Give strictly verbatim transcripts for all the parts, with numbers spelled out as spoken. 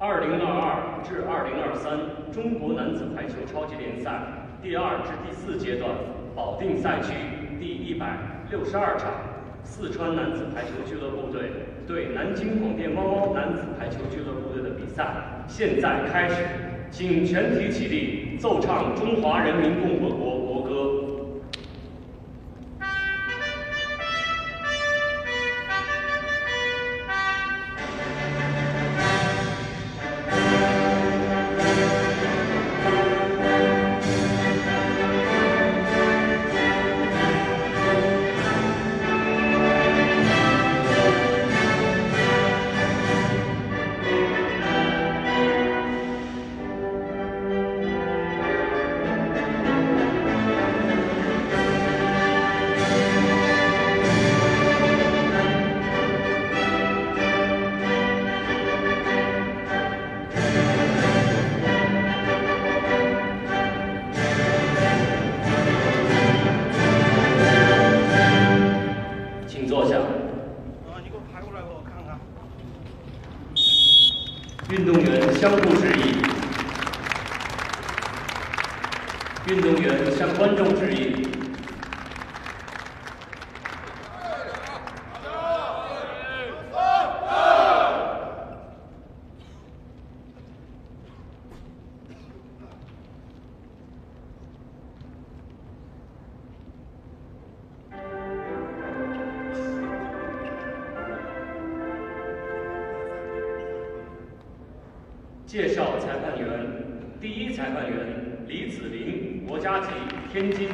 二零二二至二零二三中国男子排球超级联赛第二至第四阶段保定赛区第一百六十二场，四川男子排球俱乐部队对南京广电猫猫男子排球俱乐部队的比赛现在开始，请全体起立，奏唱中华人民共和国国歌。 运动员相互致意，运动员向观众致意。介绍裁判员：第一裁判员李子林，国家级，天津；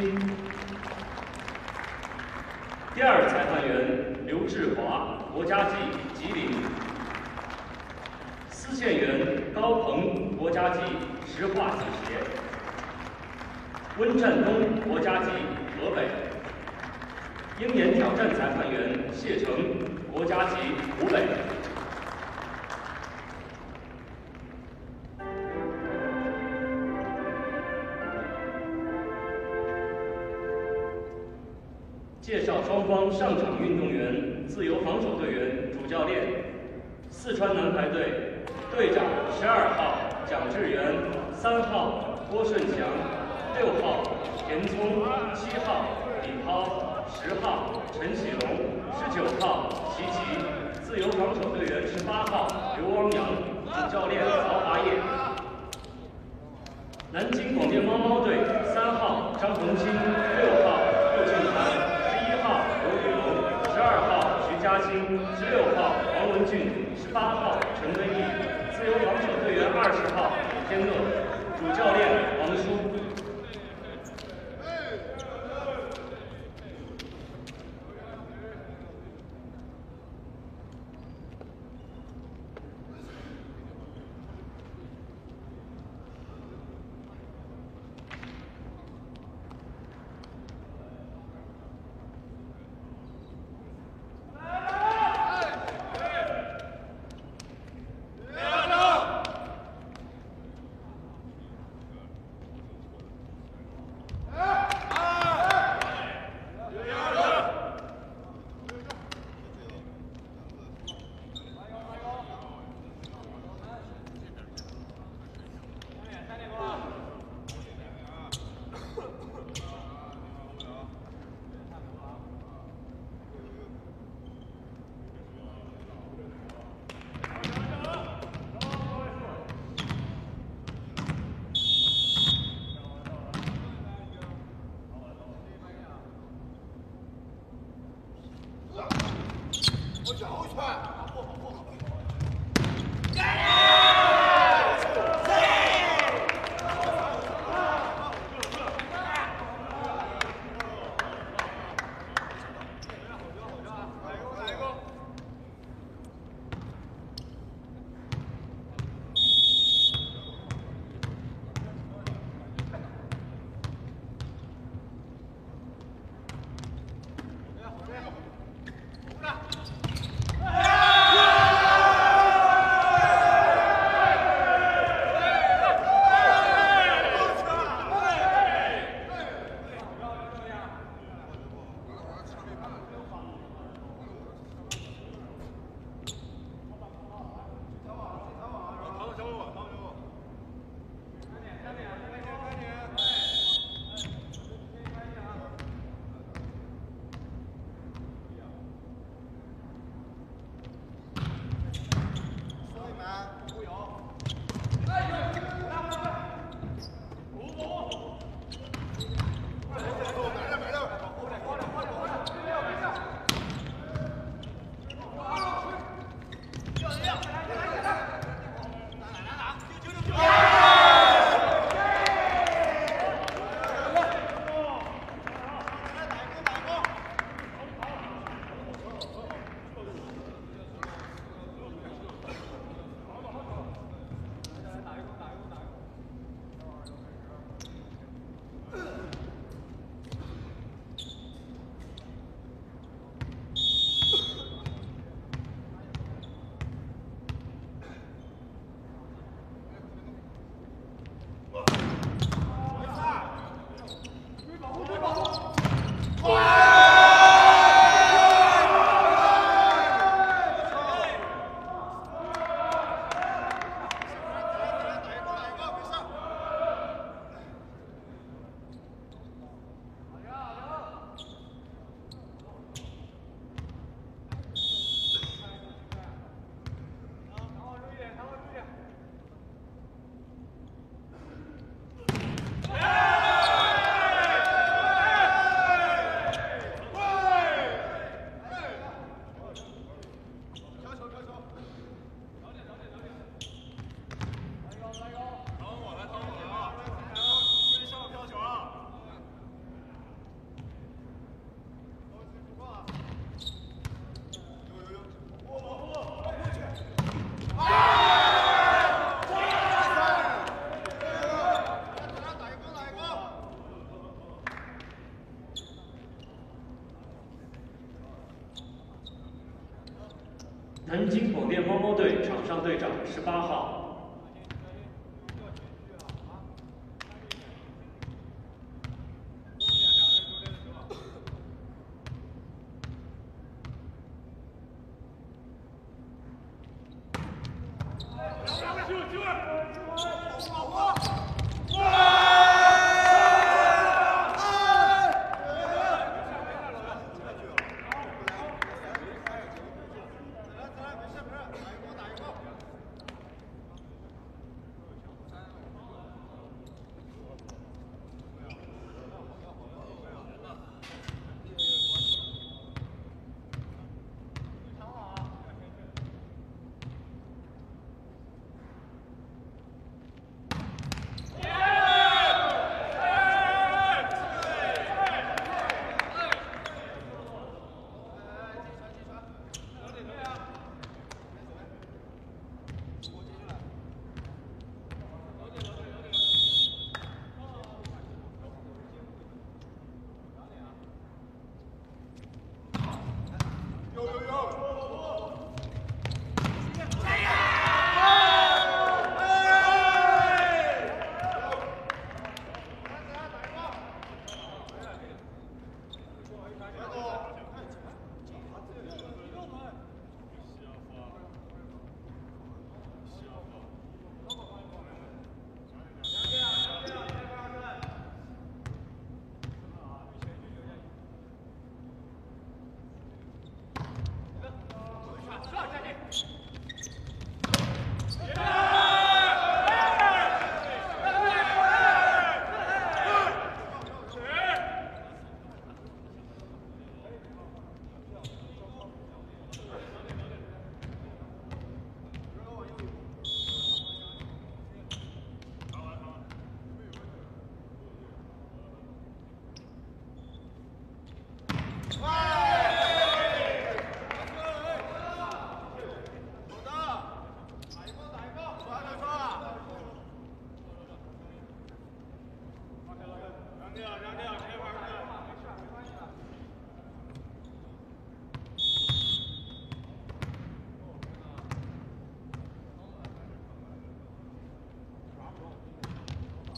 第二裁判员刘志华，国家级，吉林；司线员高鹏，国家级，石化子协；温占东，国家级，河北；鹰眼挑战裁判员谢成，国家级，湖北。 介绍双方上场运动员：自由防守队员主教练，四川男排队队长十二号蒋志源，三号郭顺强，六号田聪，七号李涛，十号陈喜龙，十九号齐齐。自由防守队员十八号刘汪洋，主教练曹华业。南京广电猫猫队三号张红星，六号陆俊涵。 十二号徐嘉欣，十六号王文俊，十八号陈文义，自由防守队员二十号李天乐，主教练王舒。 来！ 南京广电猫猫队场上队长十八号。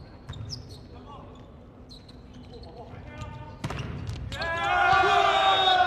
Yeah!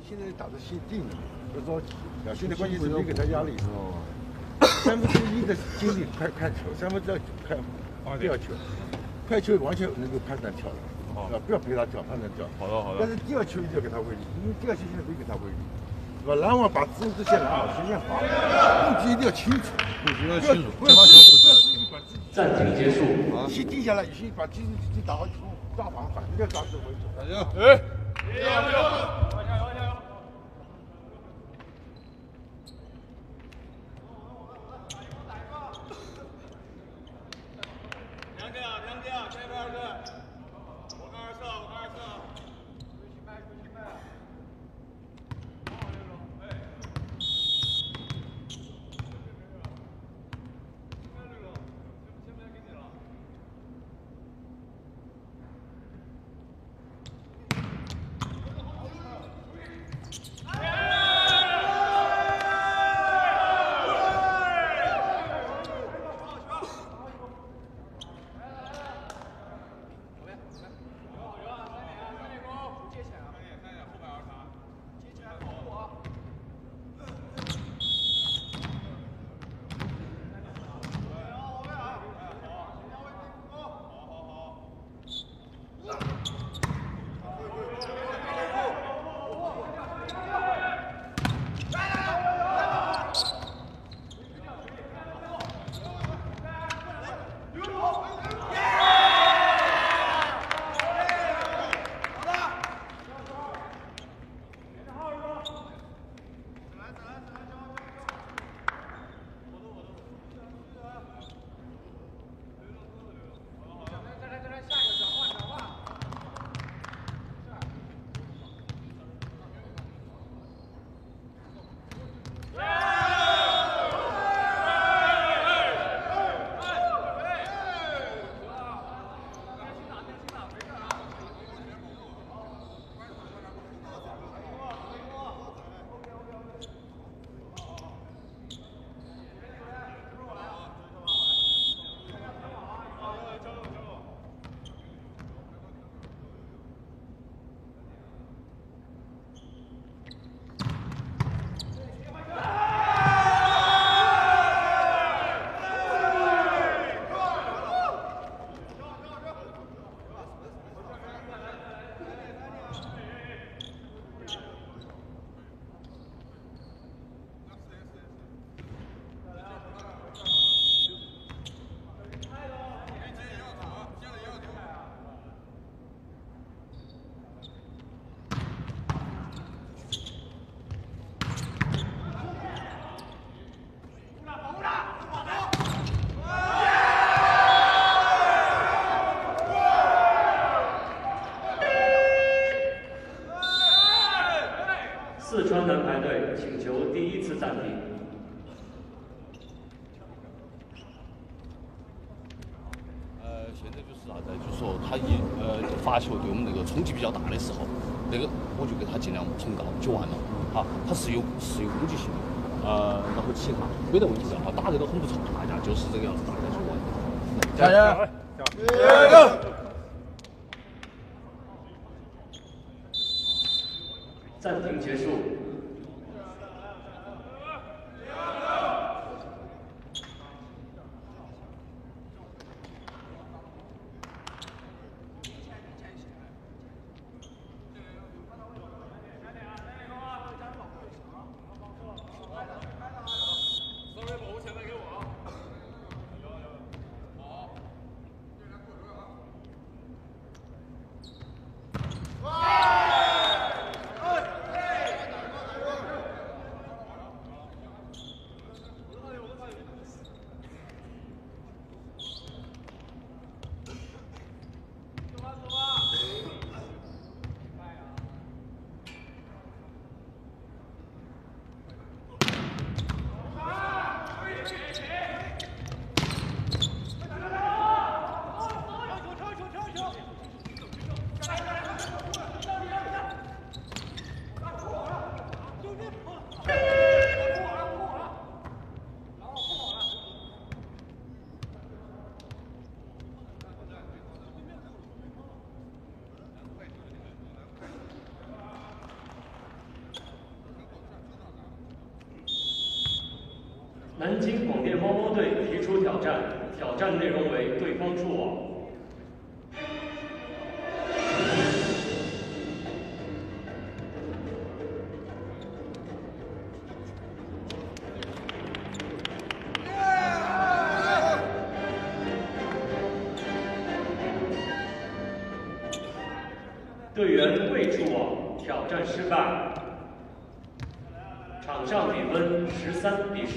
现在打的心定了，不着急。啊，现在关键是没给他压力。哦。三分之一的精力看看球，三分之二看吊球，快球完全能够判断跳了。啊，不要陪他跳，判断跳。 好的好的。 但是第二球一定要给他威力，因为第二球现在没给他威力。 是吧？拦网把姿势线拦好，斜线滑，布局一定要清楚， 布局要清楚， 不要把球布局要清楚。 暂停结束。 先定下来，先把机机打好以后，抓防反，一定要抓住为主。 加油！哎，加油！加油！加油！加油！两个，两个，这边二个，我看二色，我看二色。 四川男排队请求第一次暂停。 呃，现在就是啥子？就是说他一呃发球对我们那个冲击比较大的时候，那个我就给他尽量冲高就完了。好，他是有是有攻击性的。呃，然后其他没得问题的，好，打得都很不错，大家就是这个样子，大家就完。 加油！加油！ 暂停结束。 南京广电猫猫队提出挑战，挑战内容为对方触网。 队员未触网，挑战失败。场上比分十三比十。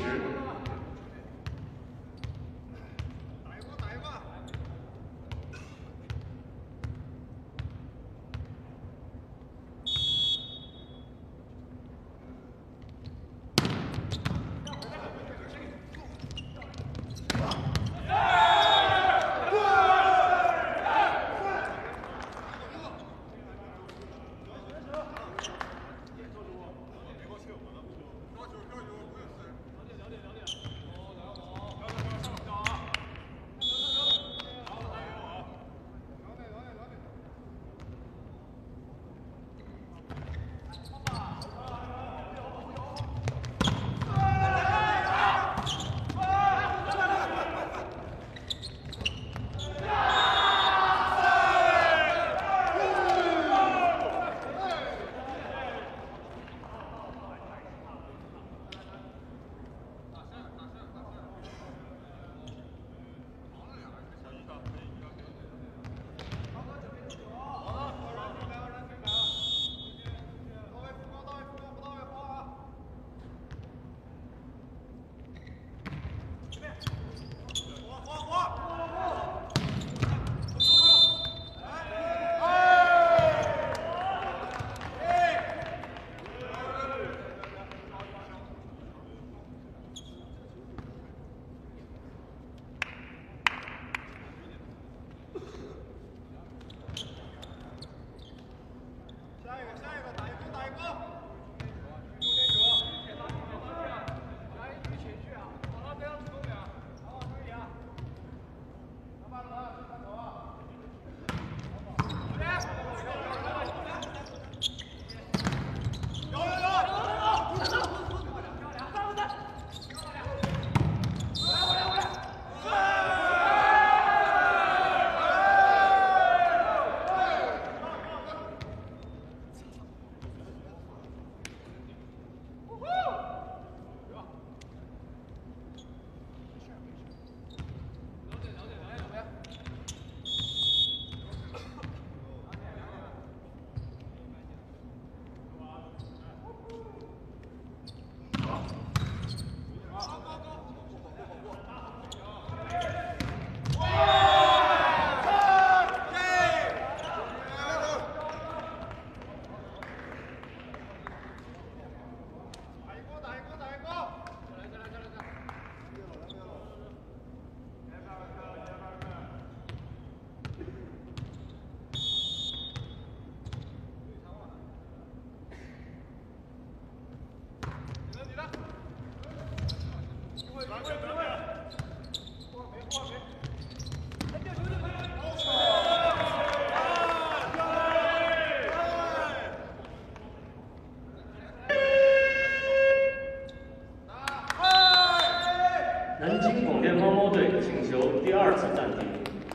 南京广电猫猫队请求第二次暂停。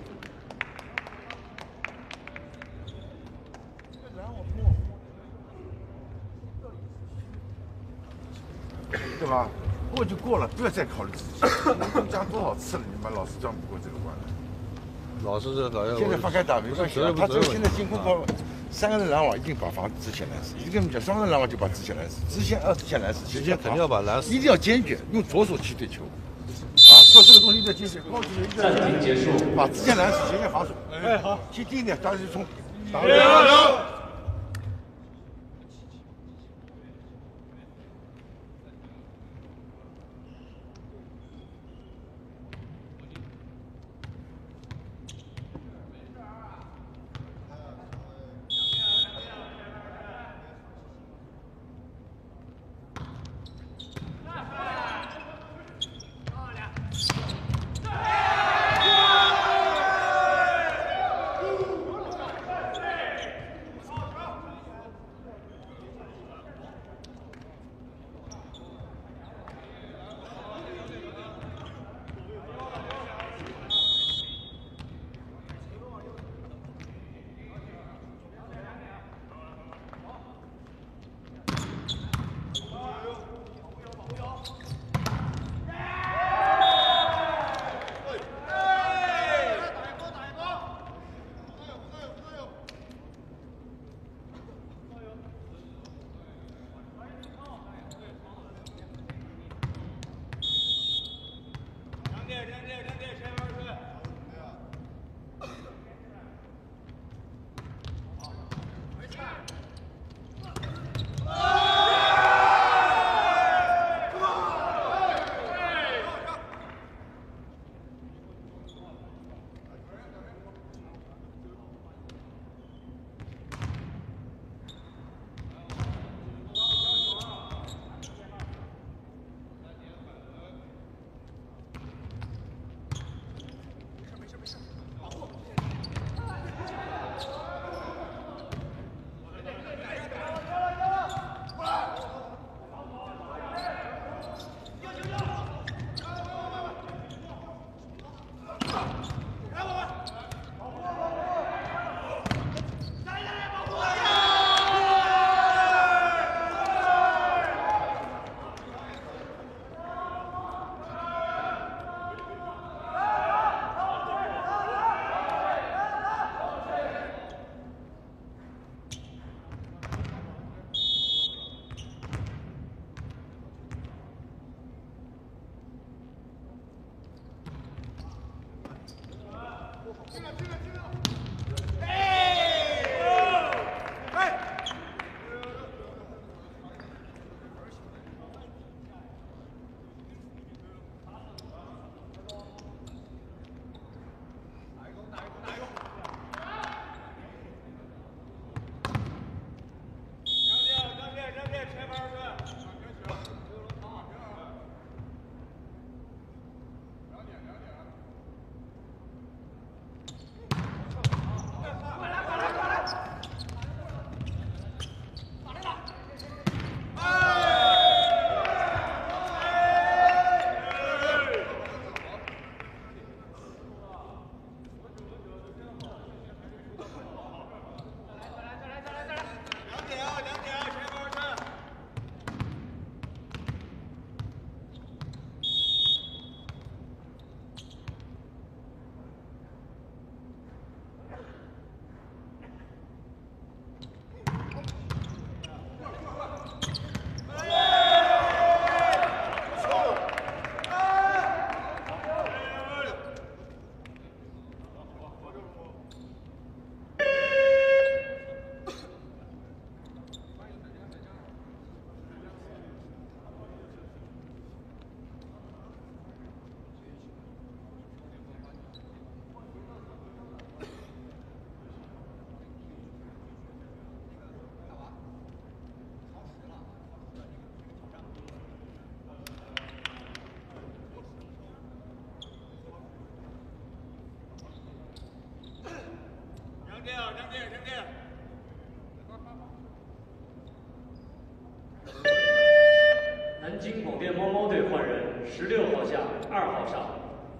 对吧？过就过了，不要再考虑自己。我们讲多少次了，你们老是讲不过这个关了。 老是这老要。 现在放开打没关系，他只有现在进攻方三个人拦网一定把防直线拦死，一个人讲双人拦网就把直线拦死，直线二直线拦死， 直线肯定要把拦死， 一定要坚决用左手去对球。啊，做这个东西要坚决，高级的暂停结束， 把直线拦死，斜线防守。哎，好，踢近一点，当时就冲。打六六。 定站定站定。 南京广电猫猫队换人，十六号下，二号上。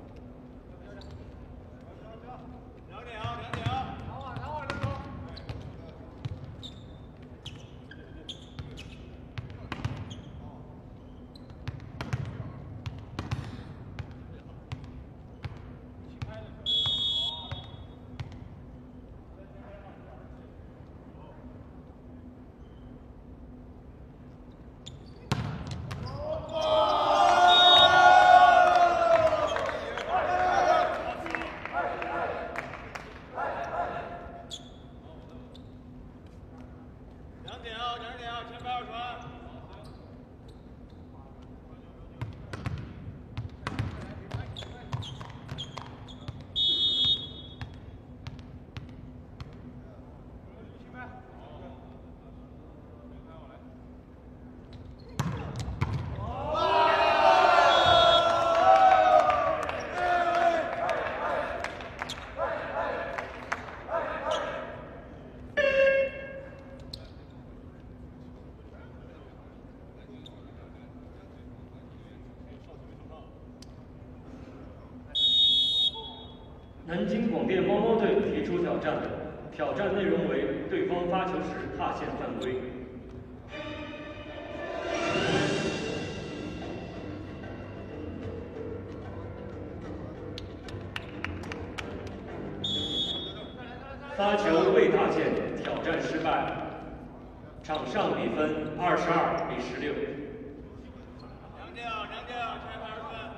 两点啊，两点啊，拿稳，拿稳，走。两点啊，两点啊，前排二传。 南京广电猫猫队提出挑战，挑战内容为对方发球时踏线犯规。发球未踏线，挑战失败。场上比分二十二比十六。 两点啊，两点啊，前排二传。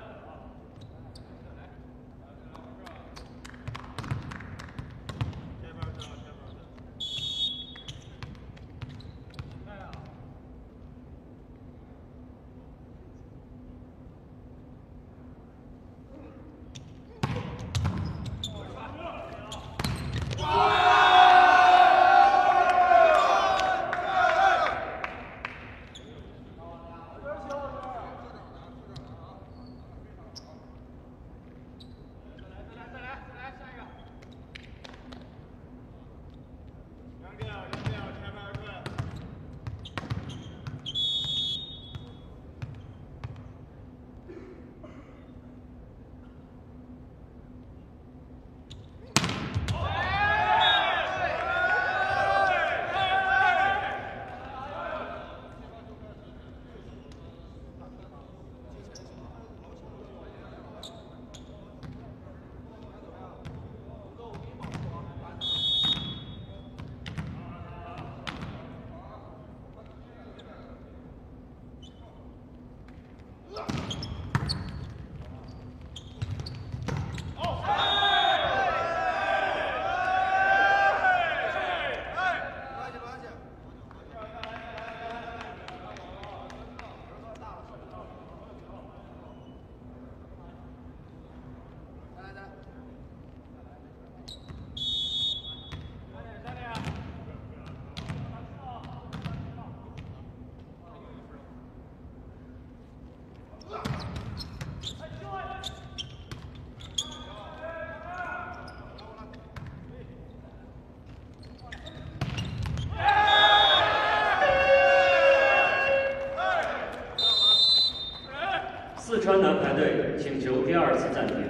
四川男排队请求第二次暂停。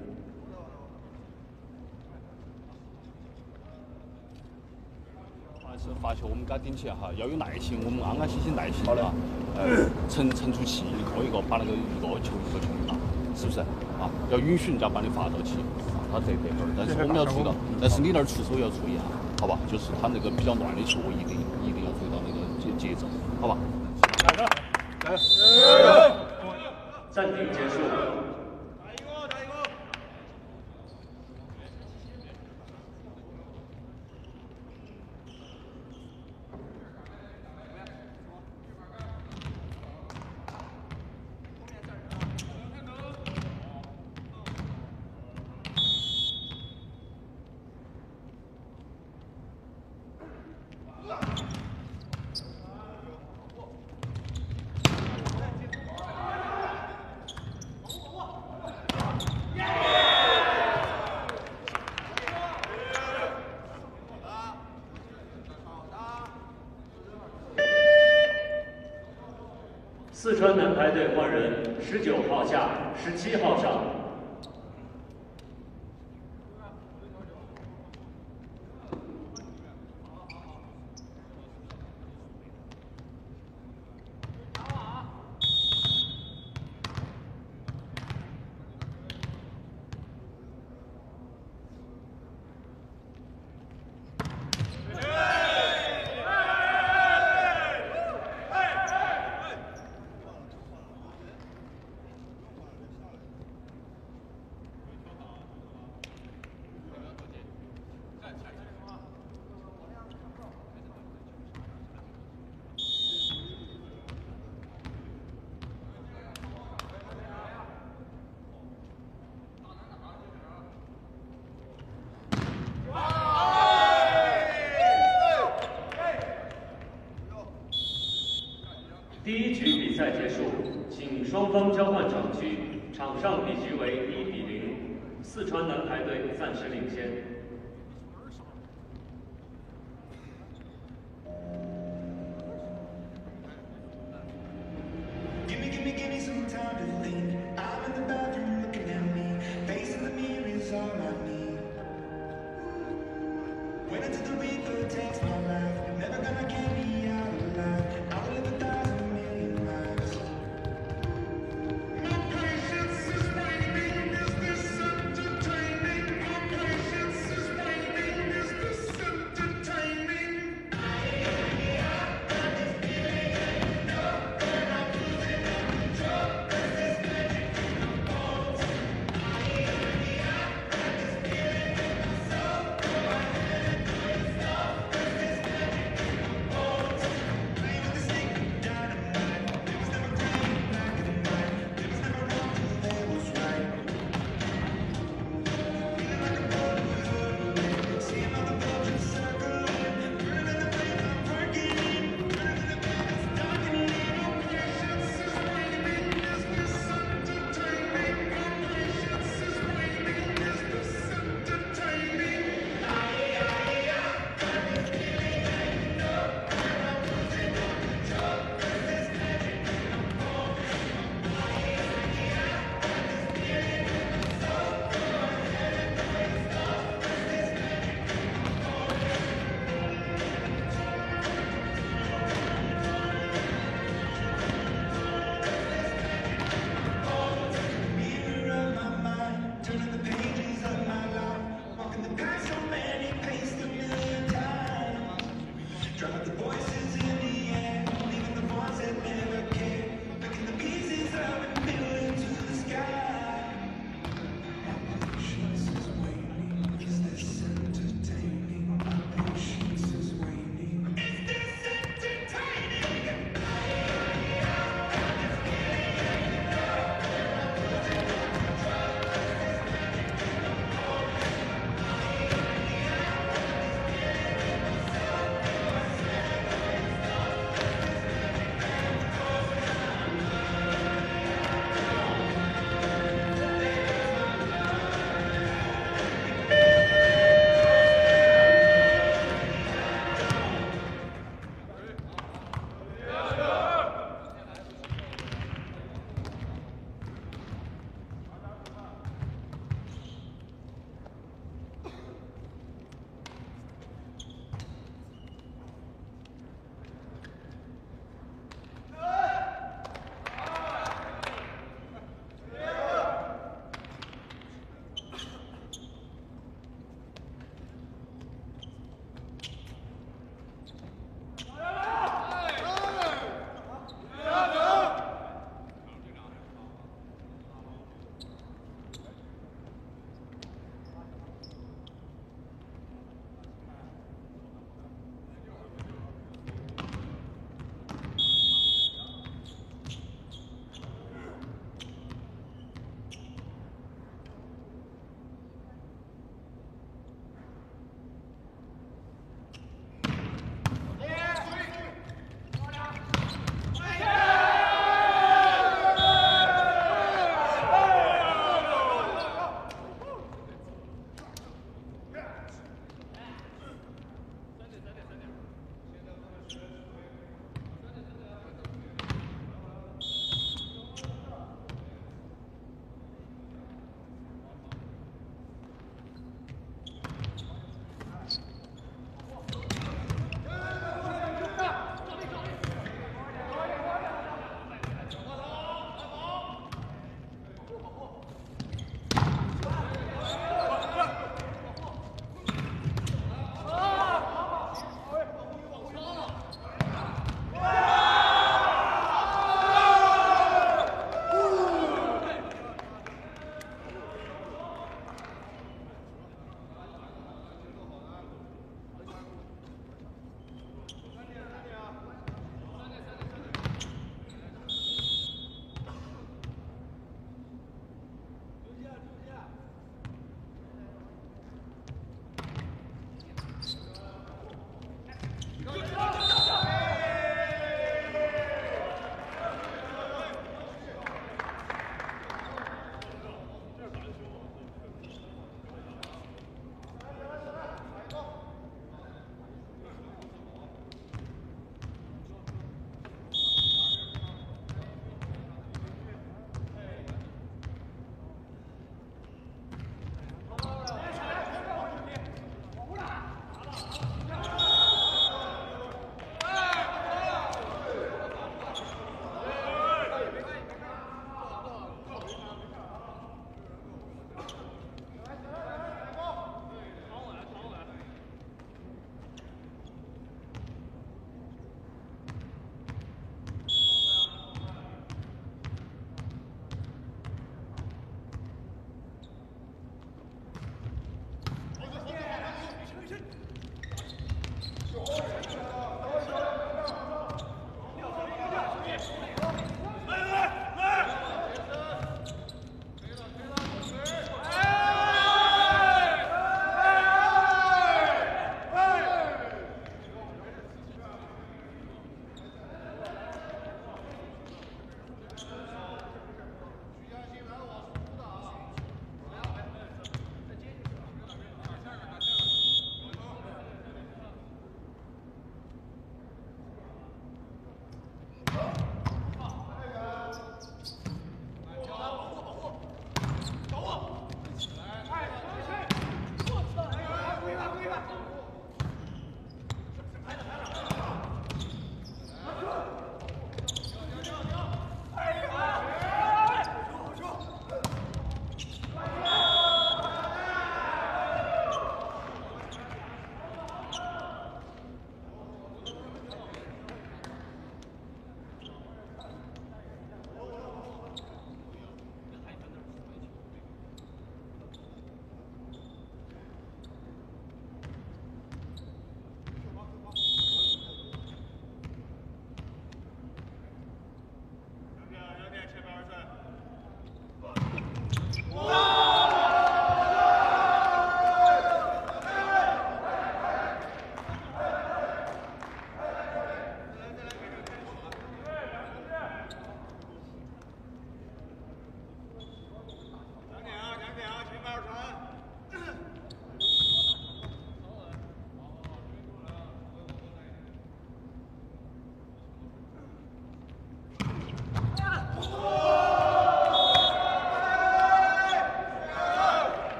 还是发球我们给他顶起来哈，要有耐心，我们安安心心耐心啊，呃，沉沉住气，一个一个把那个一个球一个球打，是不是啊？要允许人家把你发到起，他这这会儿，但是我们要注意到，但是你那儿出手要注意哈，好吧？就是他那个比较乱的球，一定一定要注意到那个节节奏，好吧？ 来着，来。 暂停结束。 打一个，打一个。 四川男排队换人，十九号下，十七号上。 第一局比赛结束，请双方交换场局，场上比局为一比零，四川男排队暂时领先。 Play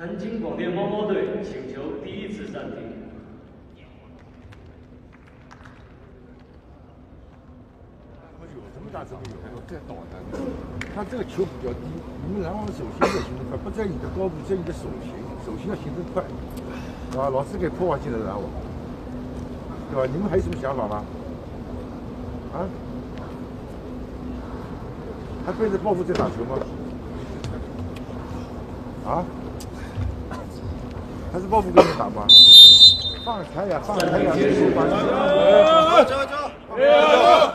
南京广电猫猫队请求第一次暂停。 有这么大这个有，还要再倒的。它这个球比较低，你们拦网的手心要行动快，不在你的高度，在你的手型，手型要行动快，对吧？老是给破坏性的拦网，对吧？你们还有什么想法吗？啊？还背着抱负在打球吗？啊？还是抱负跟你打吗？放开呀，放开呀！ 走走走！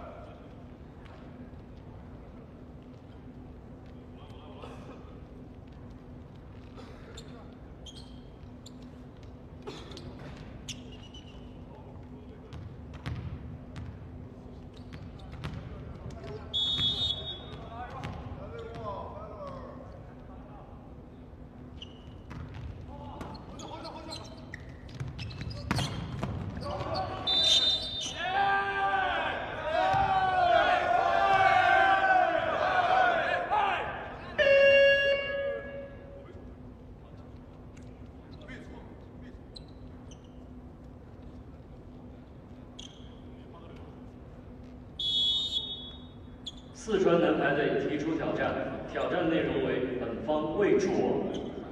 四川男排队提出挑战，挑战内容为本方未触网。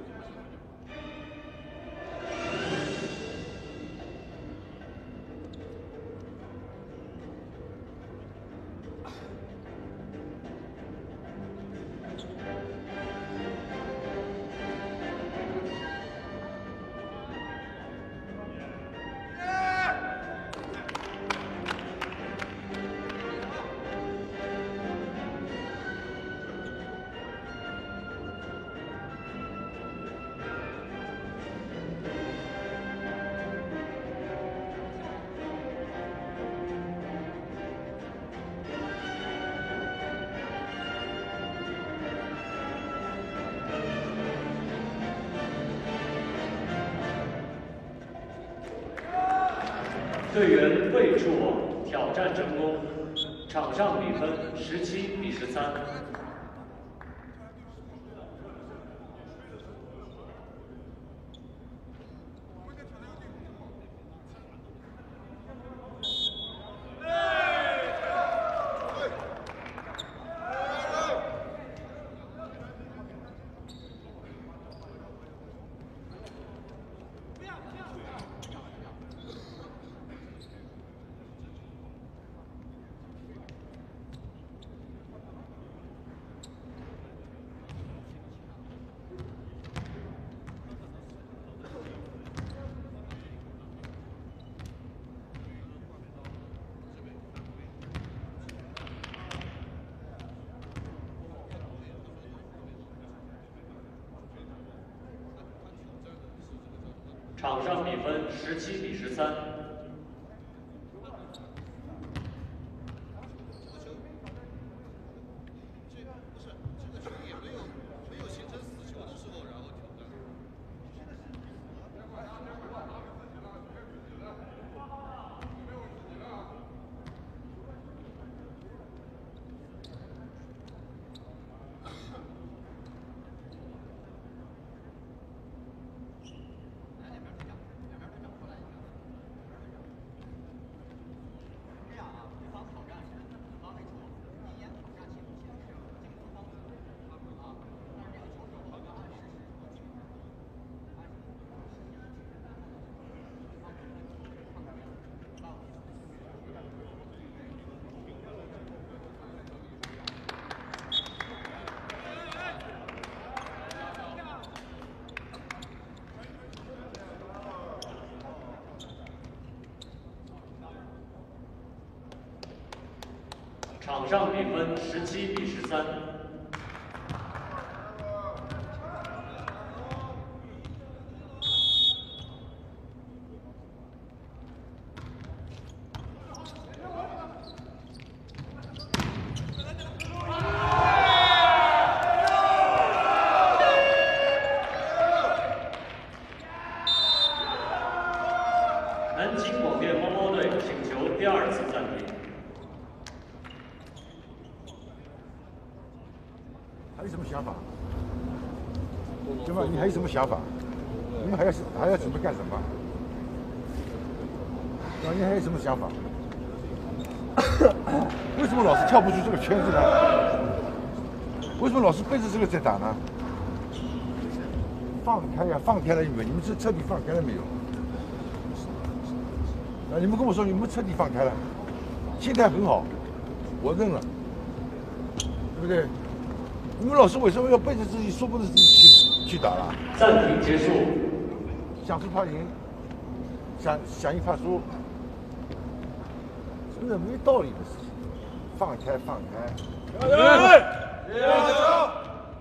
队员未触网，挑战成功，场上比分十七比十三。场上比分十七比十三。场上比分十七比十三。南京广电猫猫队请求第二次暂停。 还有什么想法？ 对吧？你还有什么想法？你还要还要准备干什么？啊，你还有什么想法？为什么老是跳不出这个圈子呢？为什么老是背着这个在打呢？放开呀，放开了没有？你们这彻底放开了没有？啊，你们跟我说你们彻底放开了，心态很好，我认了，对不对？你们老师为什么要背着自己，说不得自己去去打了？ 暂停结束。 想输怕赢，想想赢怕输，真的没道理的事情。放开，放开。加油！加油！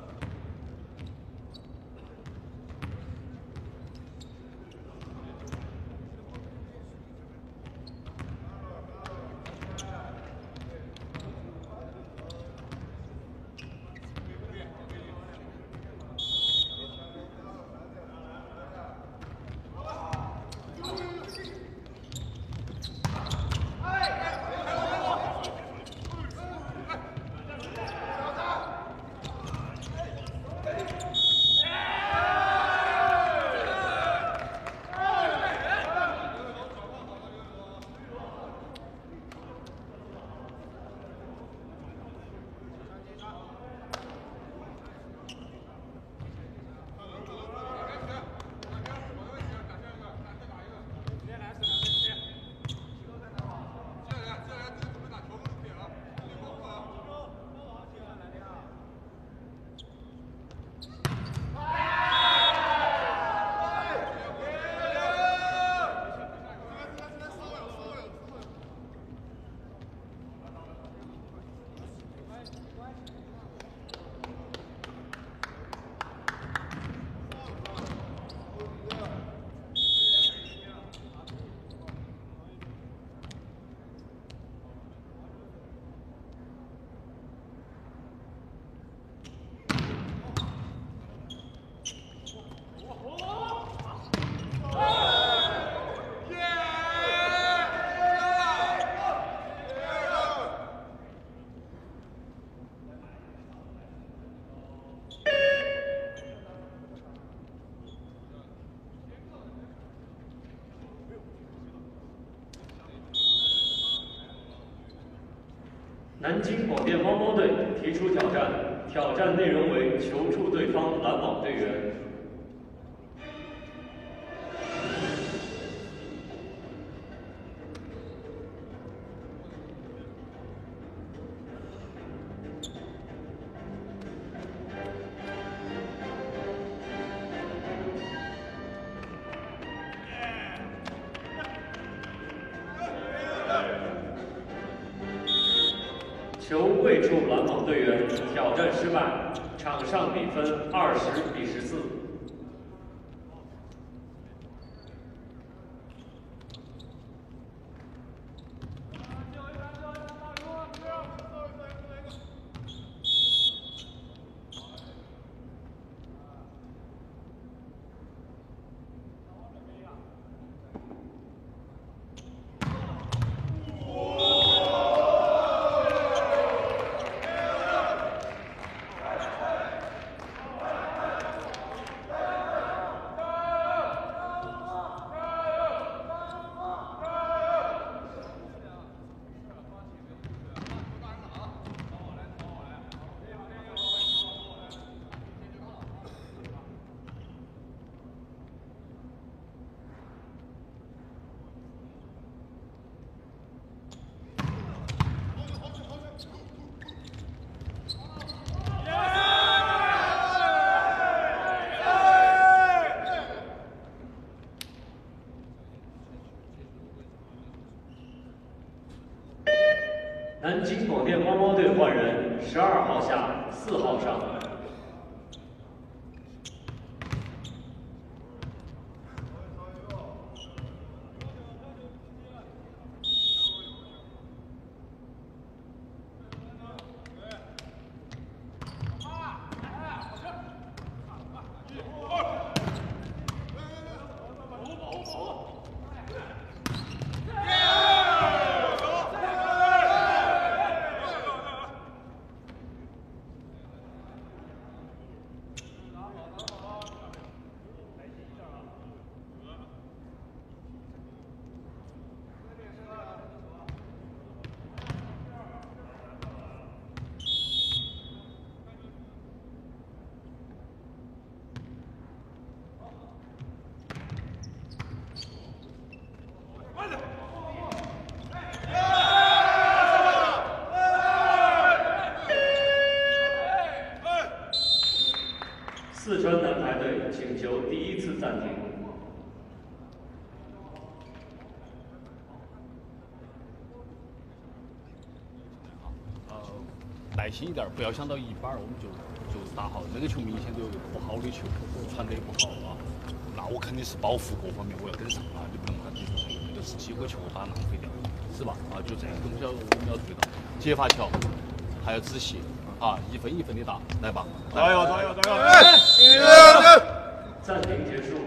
南京广电猫猫队提出挑战，挑战内容为求助对方拦网队员。球未触拦网队员挑战失败，场上比分二十比十四。南京广电猫猫队换人，十二号下，四号上。 四川男排队请求第一次暂停。 呃，耐心一点，不要想到一板我们就就打好。那个球明显都有一个不好的球，传得也不好啊。那我肯定是保护各方面我要跟上啊，就不能看这种那个是几个球打浪费掉，是吧？啊，就这个东西要我们要对到接发球，还要仔细啊，一分一分的打，来吧， 加油加油加油！ 暂停结束。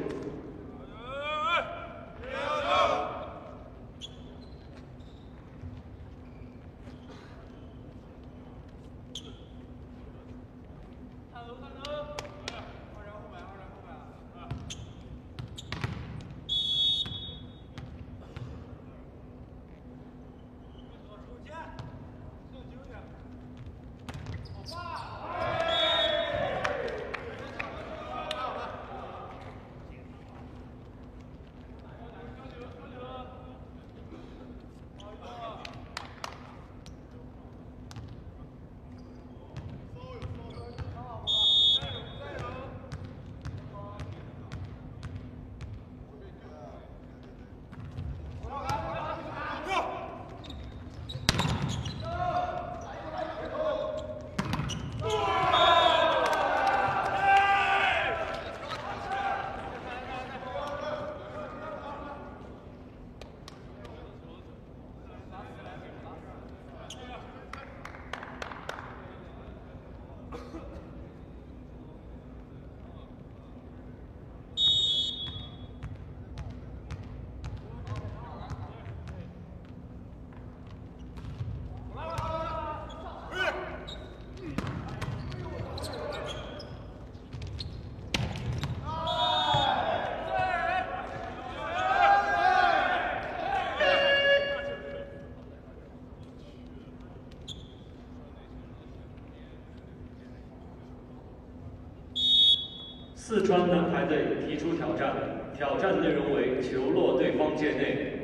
四川男排队提出挑战，挑战内容为球落对方界内。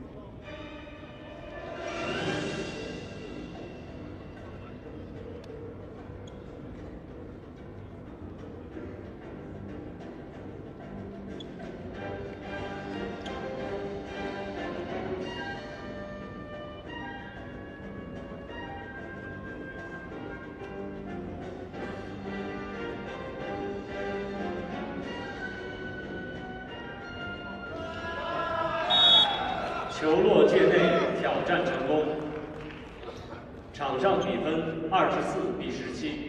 球落界内，挑战成功。场上比分二十四比十七。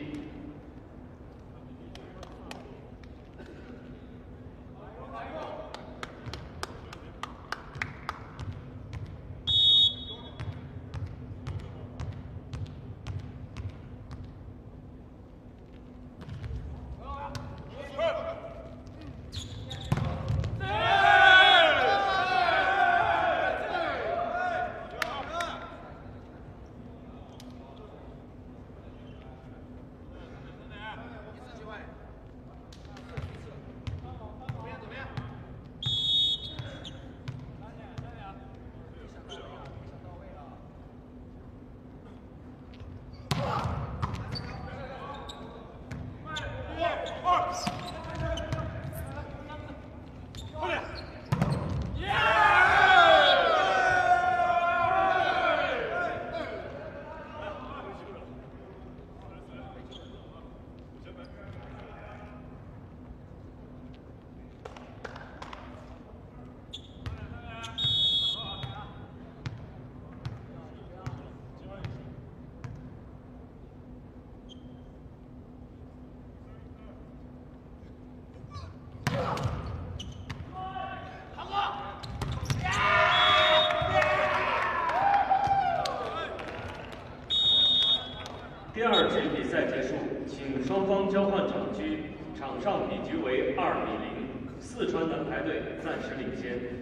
第二局比赛结束，请双方交换场局，场上比局为二比零，四川男排队暂时领先。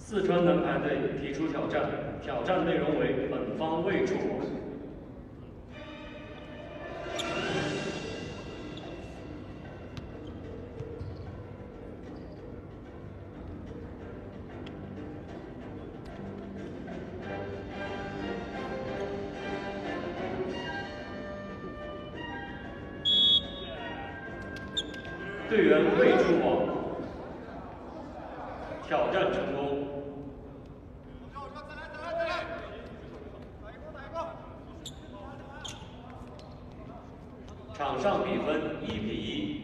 四川男排队提出挑战，挑战内容为本方未触网。队员未触网，挑战成功。场上比分一比一。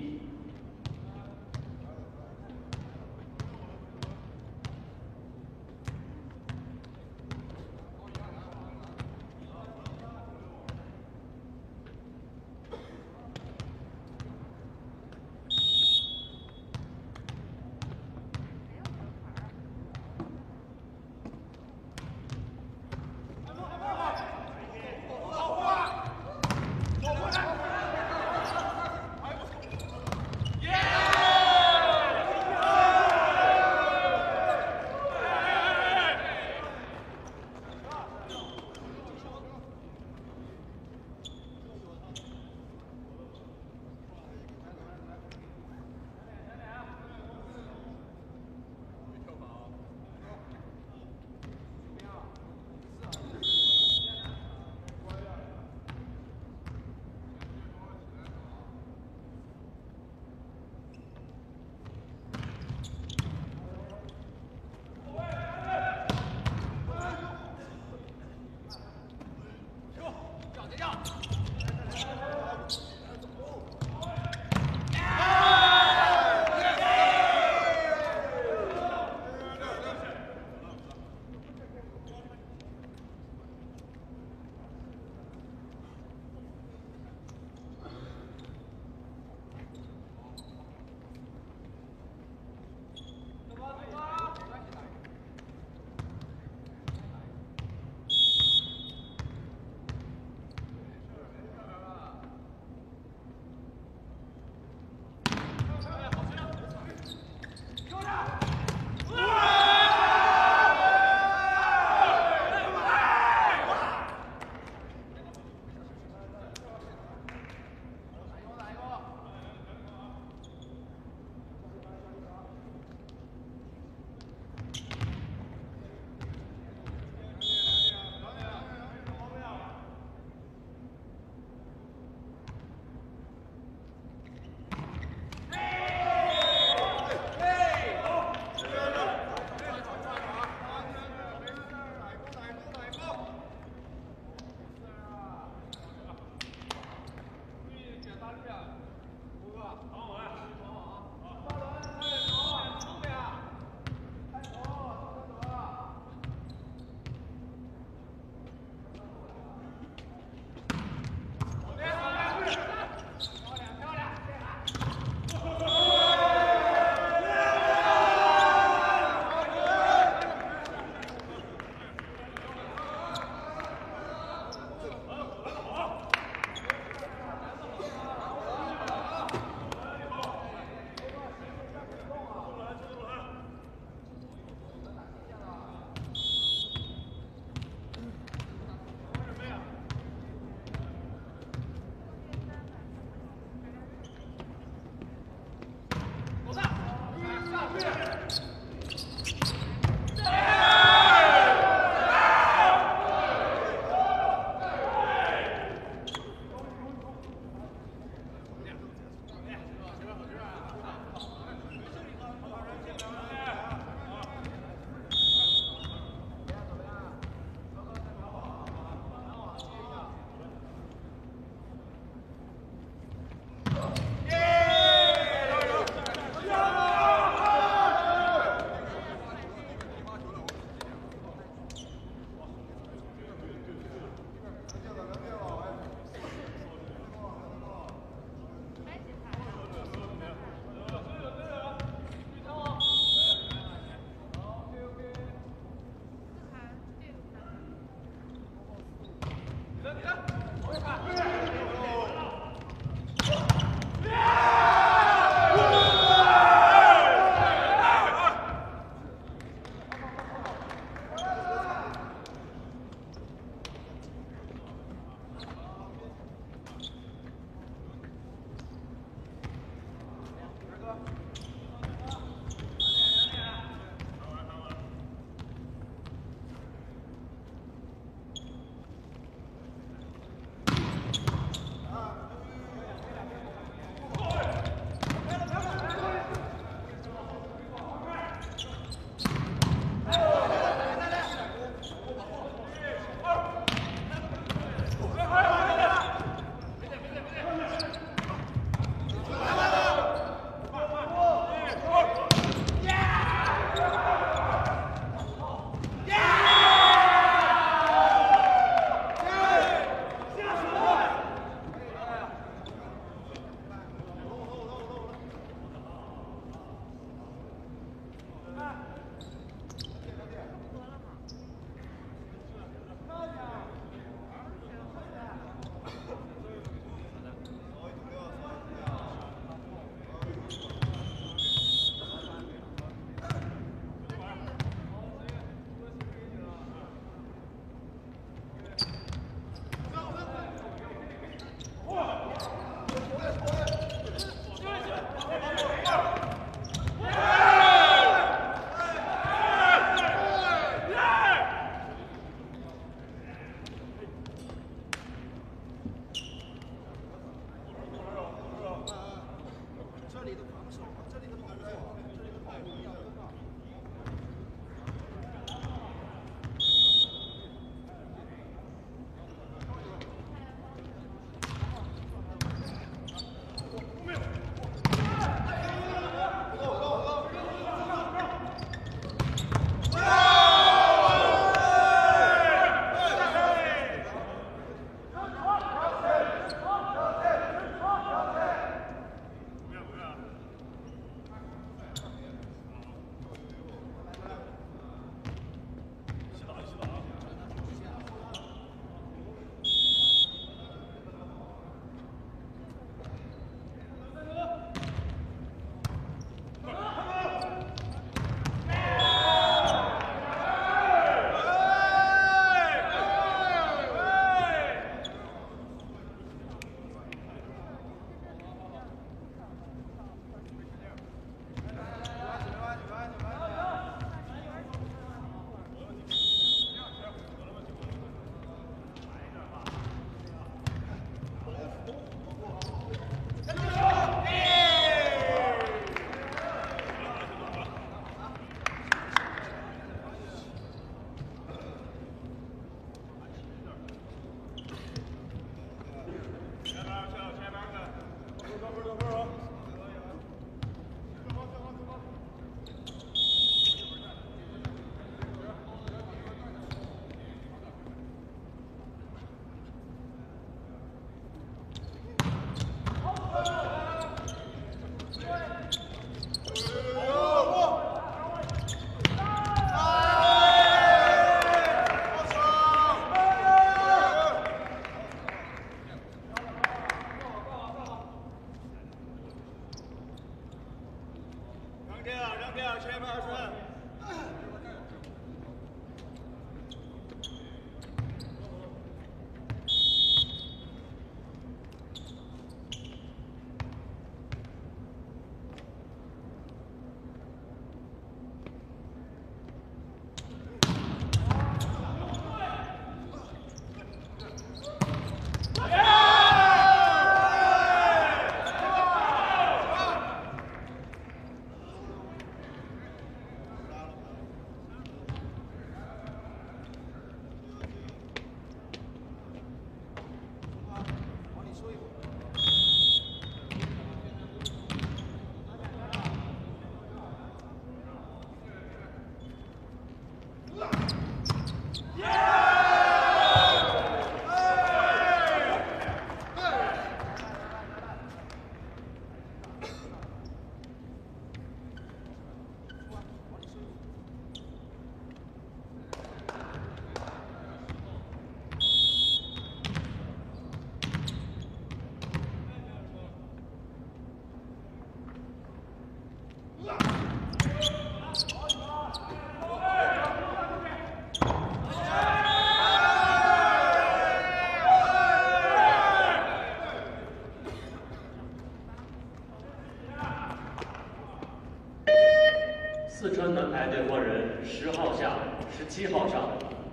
四川男排队换人，十号下，十七号上。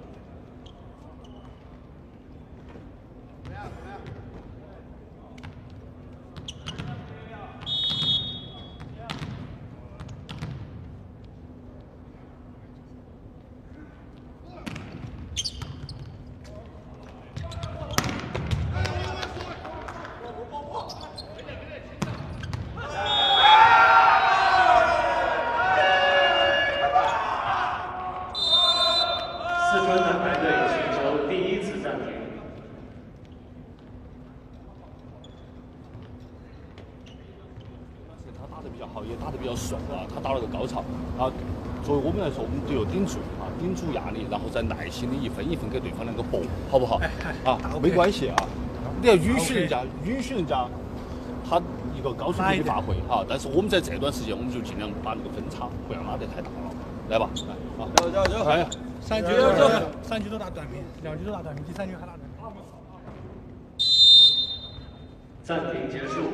四川男排队请求第一次暂停。 他打得比较好，也打得比较顺啊，他打了个高潮啊。作为我们来说，我们都有顶住啊，顶住压力，然后再耐心的一分一分给对方两个搏，好不好？啊，没关系啊，你要允许人家，允许人家他一个高水平的发挥哈。但是我们在这段时间，我们就尽量把那个分差不要拉得太大了，来吧，来，好，走走走，哎。 三局都走，三局都打短平，两局都打短平，第三局还打短平。 暂停结束。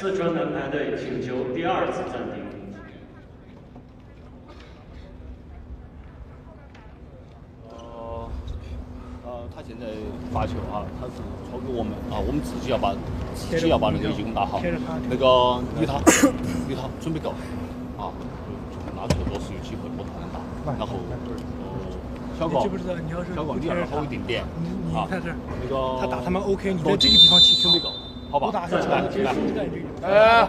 四川男排队请求第二次暂停。 呃，呃，他现在发球啊，他是超给我们啊，我们自己要把自己要把那个义工打好。那个女塔，女塔准备够啊，那这个都是有机会不太能打。然后，呃，小高，小高，你要好一点点啊。那个他打他们 OK， 你在这个地方起准备够。 好吧， 打下去， 来， 哎，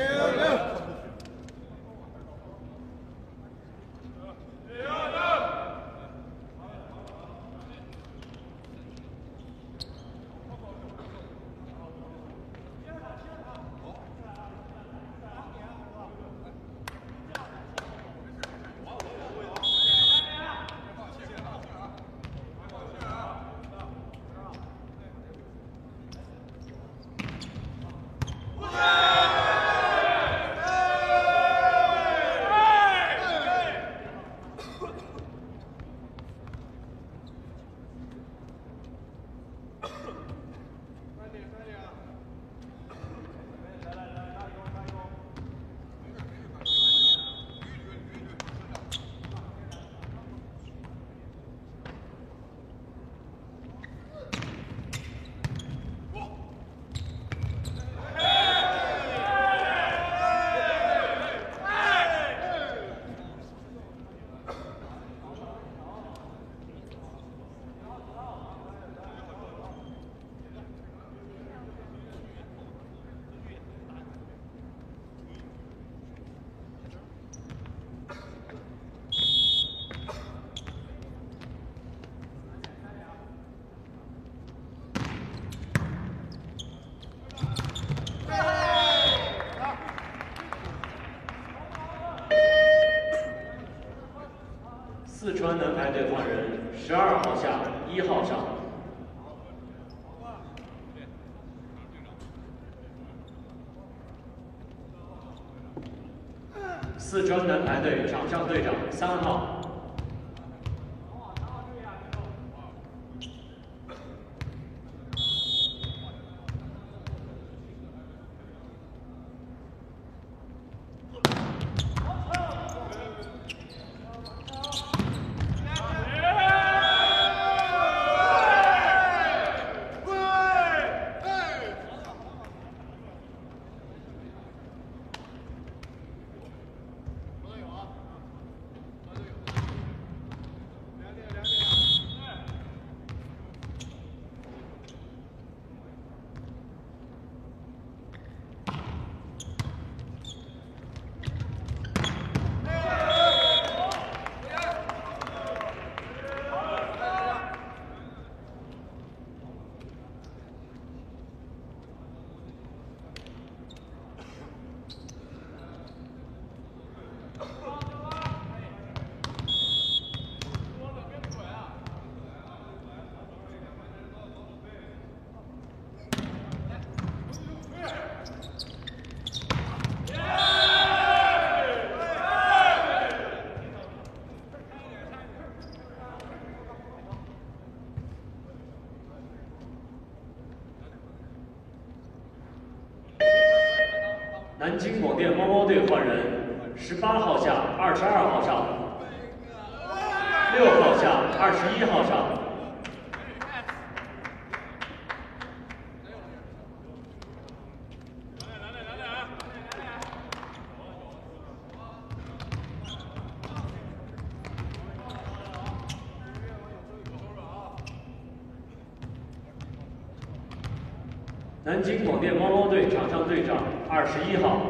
四川男排队换人，十二号下，一号上。四川男排队场上队长三号。 南京广电猫猫队换人，十八号下，二十二号上，六号下，二十一号上。南京广电猫猫队场上队长二十一号。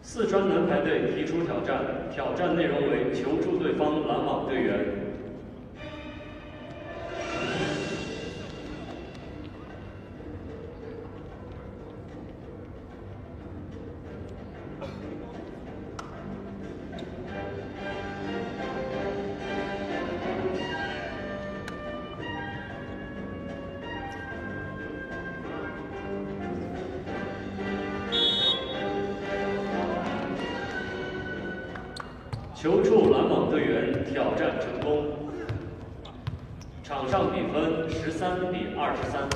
四川男排队提出挑战，挑战内容为求助对方拦网队员。 求助拦网队员挑战成功，场上比分十三比二十三。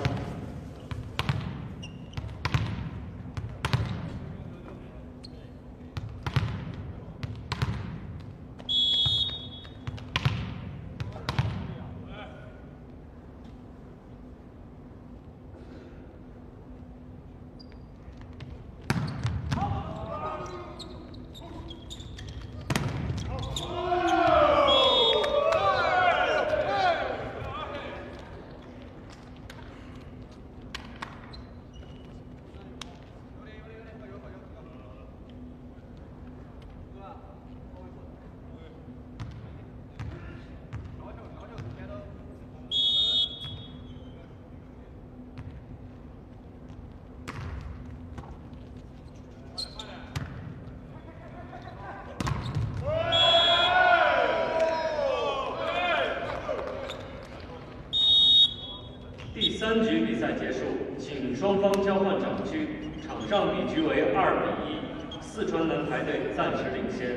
第三局比赛结束，请双方交换掌区，场上比局为二比一，四川男排队暂时领先。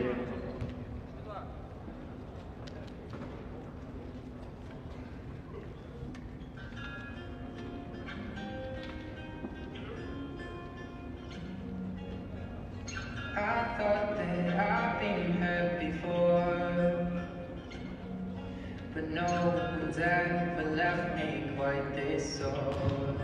I thought that I've been hurt before, but no one's ever left me quite this sore.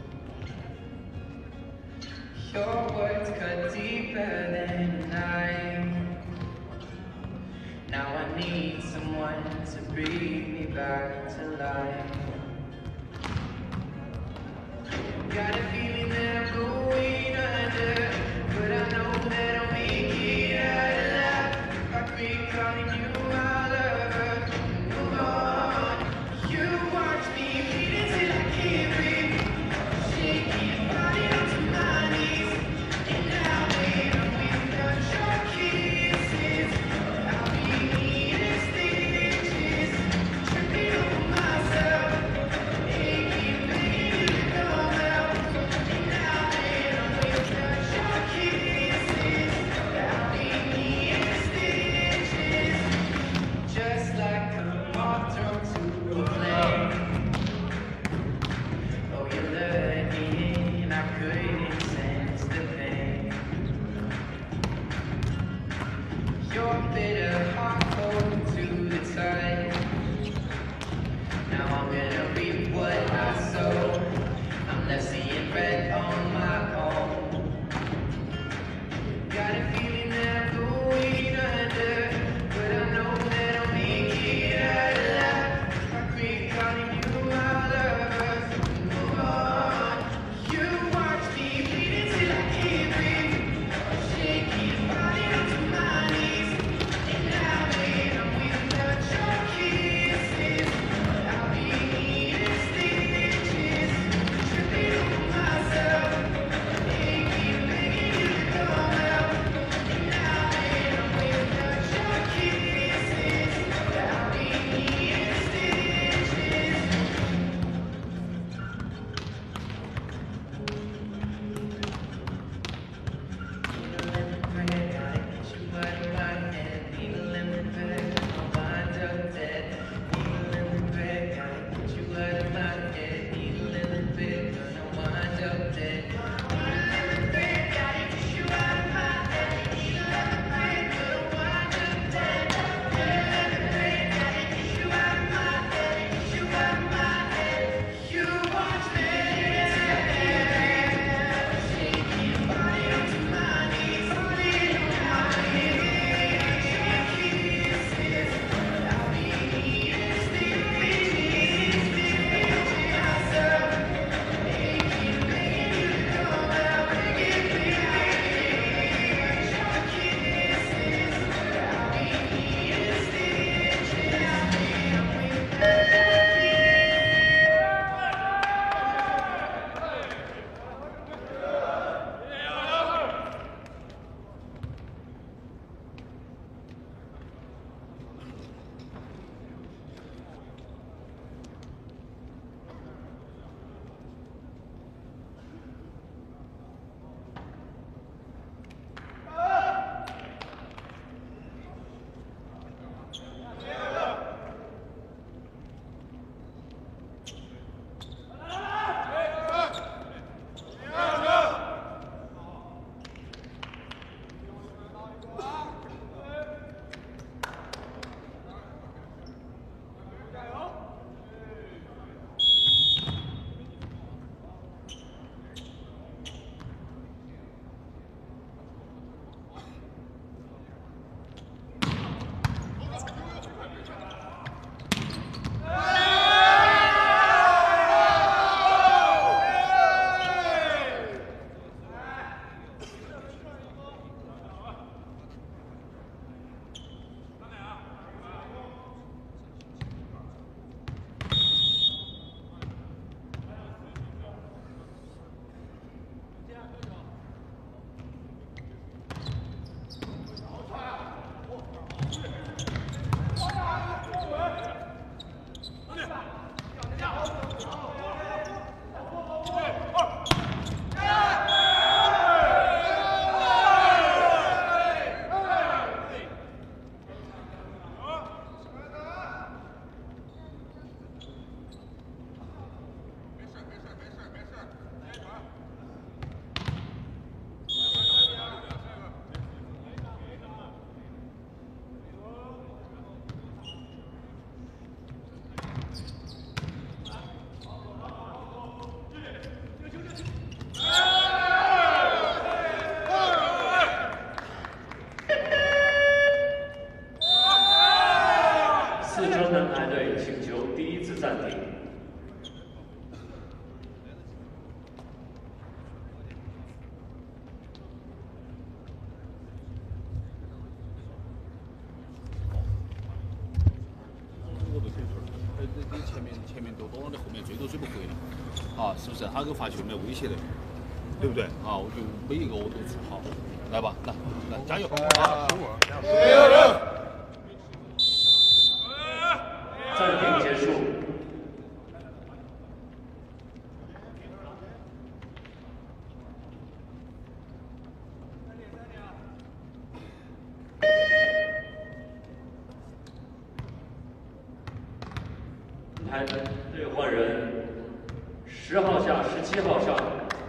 Your words cut deeper than a knife. Now I need someone to bring me back to life. Got a feeling that I'm going under, but I know that I'll make it out alive. I keep calling you my lover. Move on. You watch me bleed until I can't breathe. Shaking, falling onto my knees. And now that I'm without your kisses, I'll be needing stitches, tripping over myself, aching, begging you to come out. And now that I'm without your kisses, I'll be needing stitches, just like a moth thrown to a flame. Oh, you lured me in, I couldn't sense the pain. Your bitter heart cold to the touch. Now I'm gonna reap what I sow. I'm not seeing red on my own. Got a feeling that I'm going under, but I know that I'll make it out alive. I keep calling you my lover. Move on. You watch me bleed until I can't breathe. Shaking, falling onto my knees. And now that I'm without your kisses, I'll be needing stitches, tripping over myself, aching, begging you to come out. 多多的后面追都追不回了，啊，是不是？他给发球没有威胁的，对不对？啊，我就每一个我都做好，来吧，来来加油！啊， 暂停结束。台队换人，十号下，十七号上。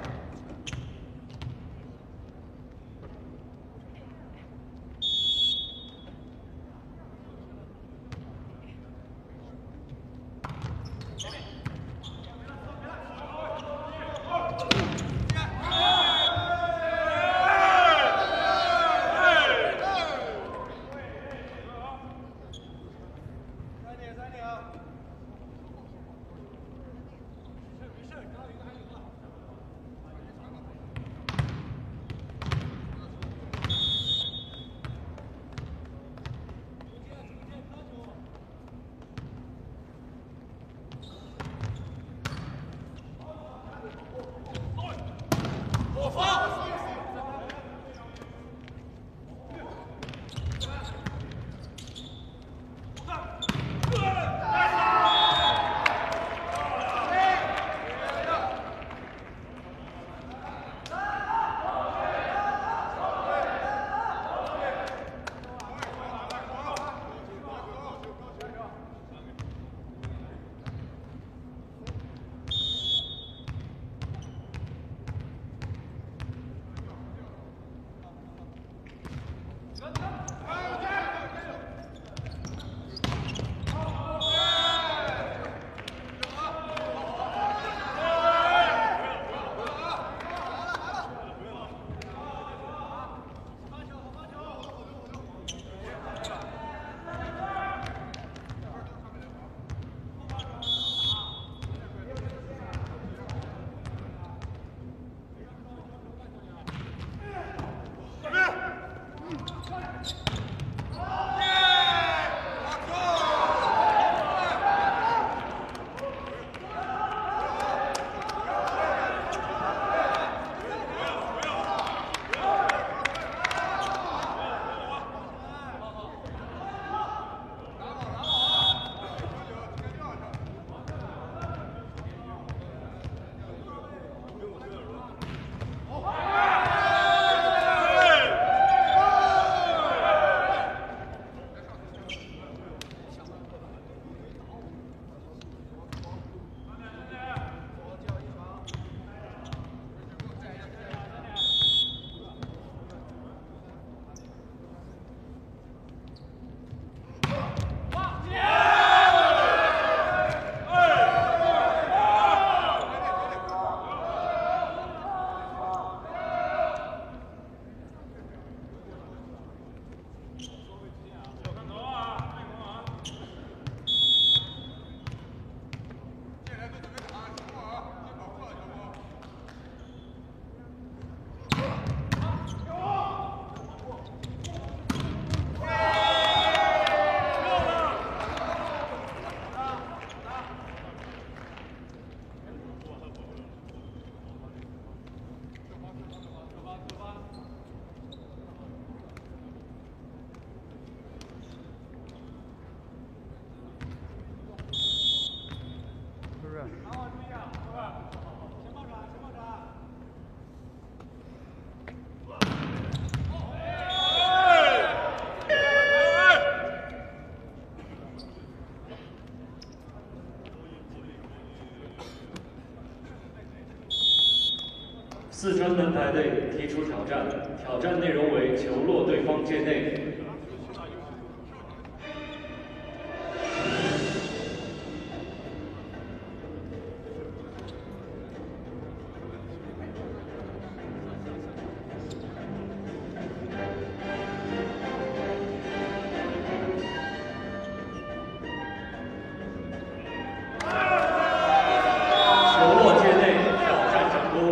四川男排队提出挑战，挑战内容为球落对方界内。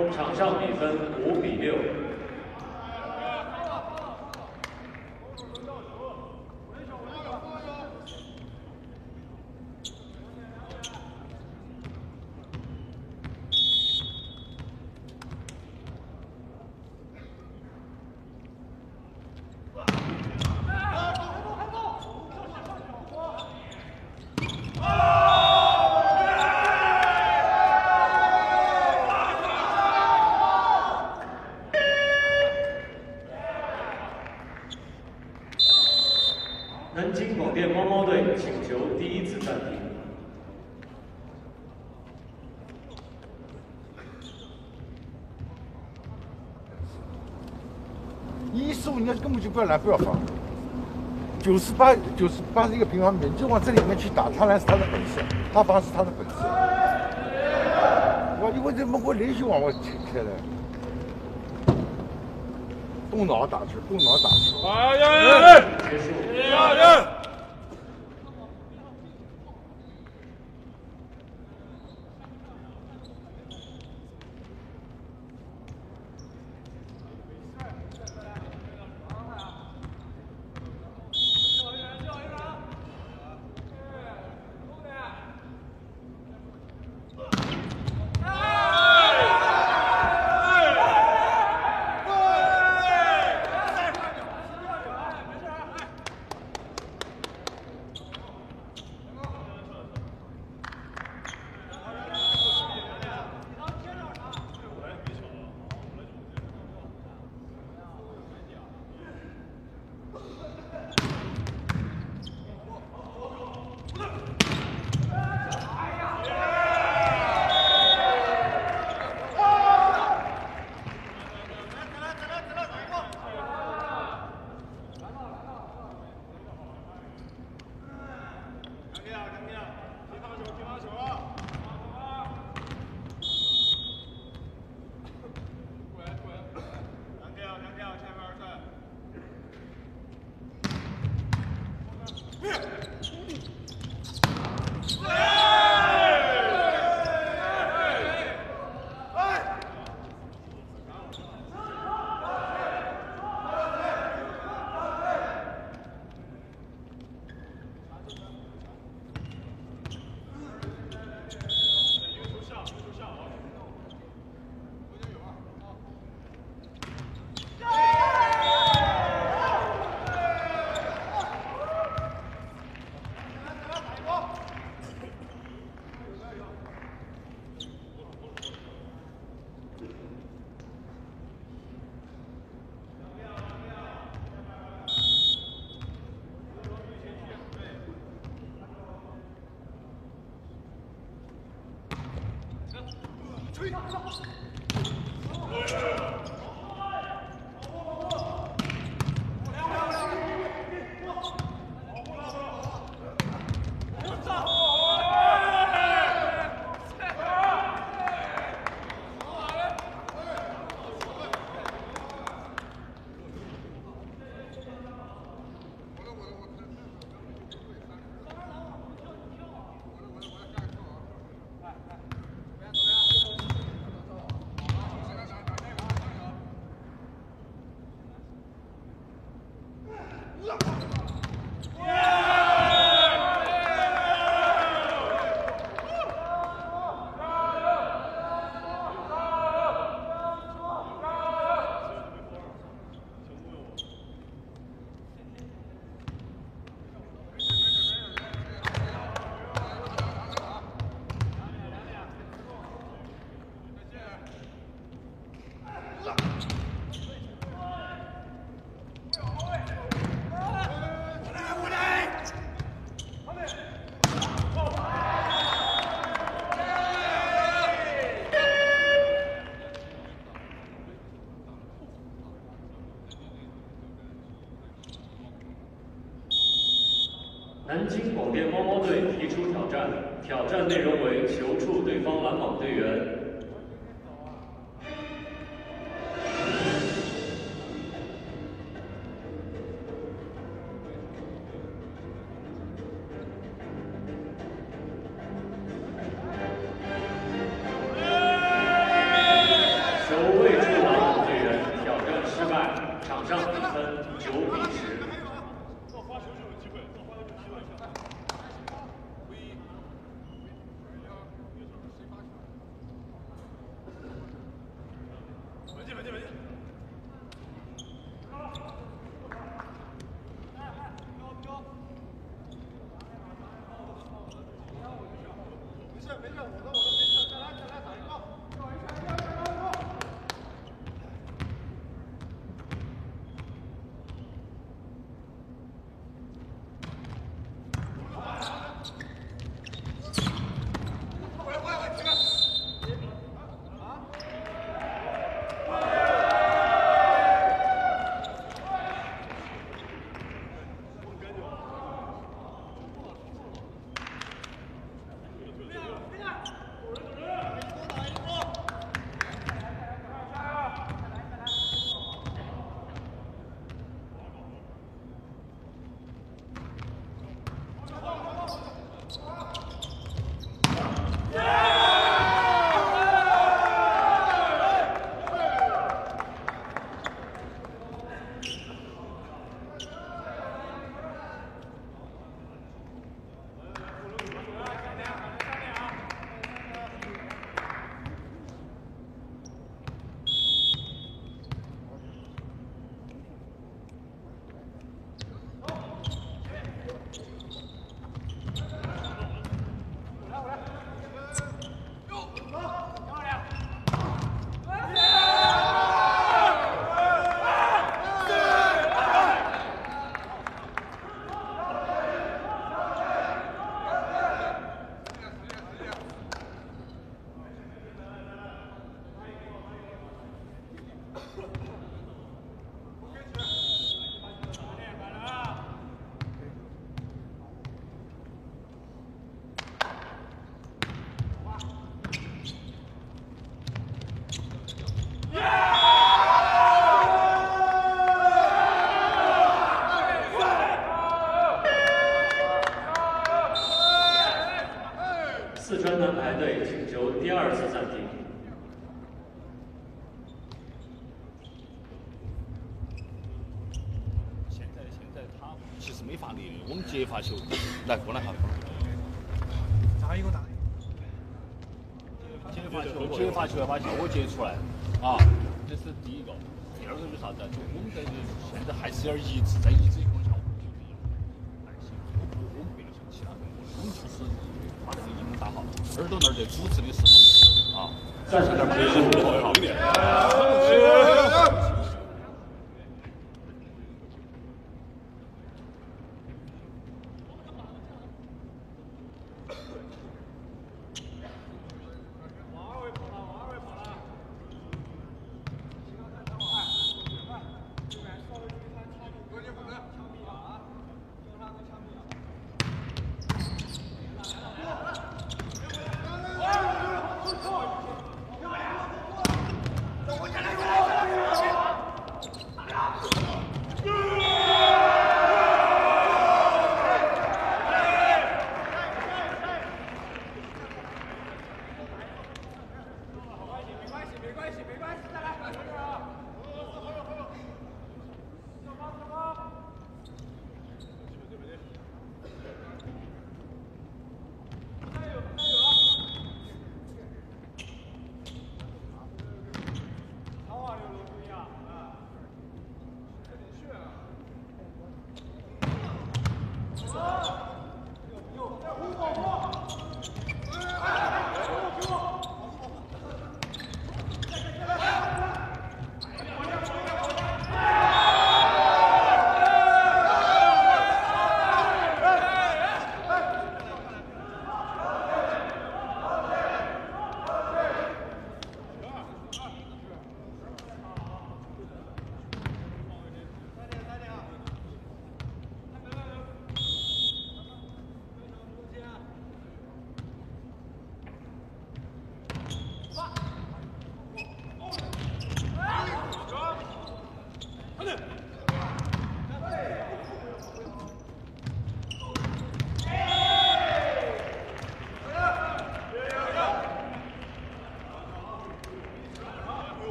比分五比六。 南京广电猫猫队请求第一次暂停。 一十五你根本就不要来，不要放。九十八，九十八是一个平方米，你就往这里面去打，他来是他的本事，他防是他的本事。我我怎么我连续往我开了？动脑打球，动脑打球。 哎呀！ 结束。 呀呀！ 南京广电猫猫队提出挑战，挑战内容为球触对方拦网队员。球未触拦网队员挑战失败，场上比分九比十。 四川男排队请求第二次暂停。 现在现在他其实没发力，我们接发球，来过来哈。 打一个打。 接发球，接发球要把效果接出来啊，这是第一个。第二个就是啥子？就我们在现在还是有点抑制，在抑制一个效果就可以了。而且我们不要像其他人，我们就是把这个音打好，耳朵那儿在主持的时候啊，再上点配合会好一点。 我下来。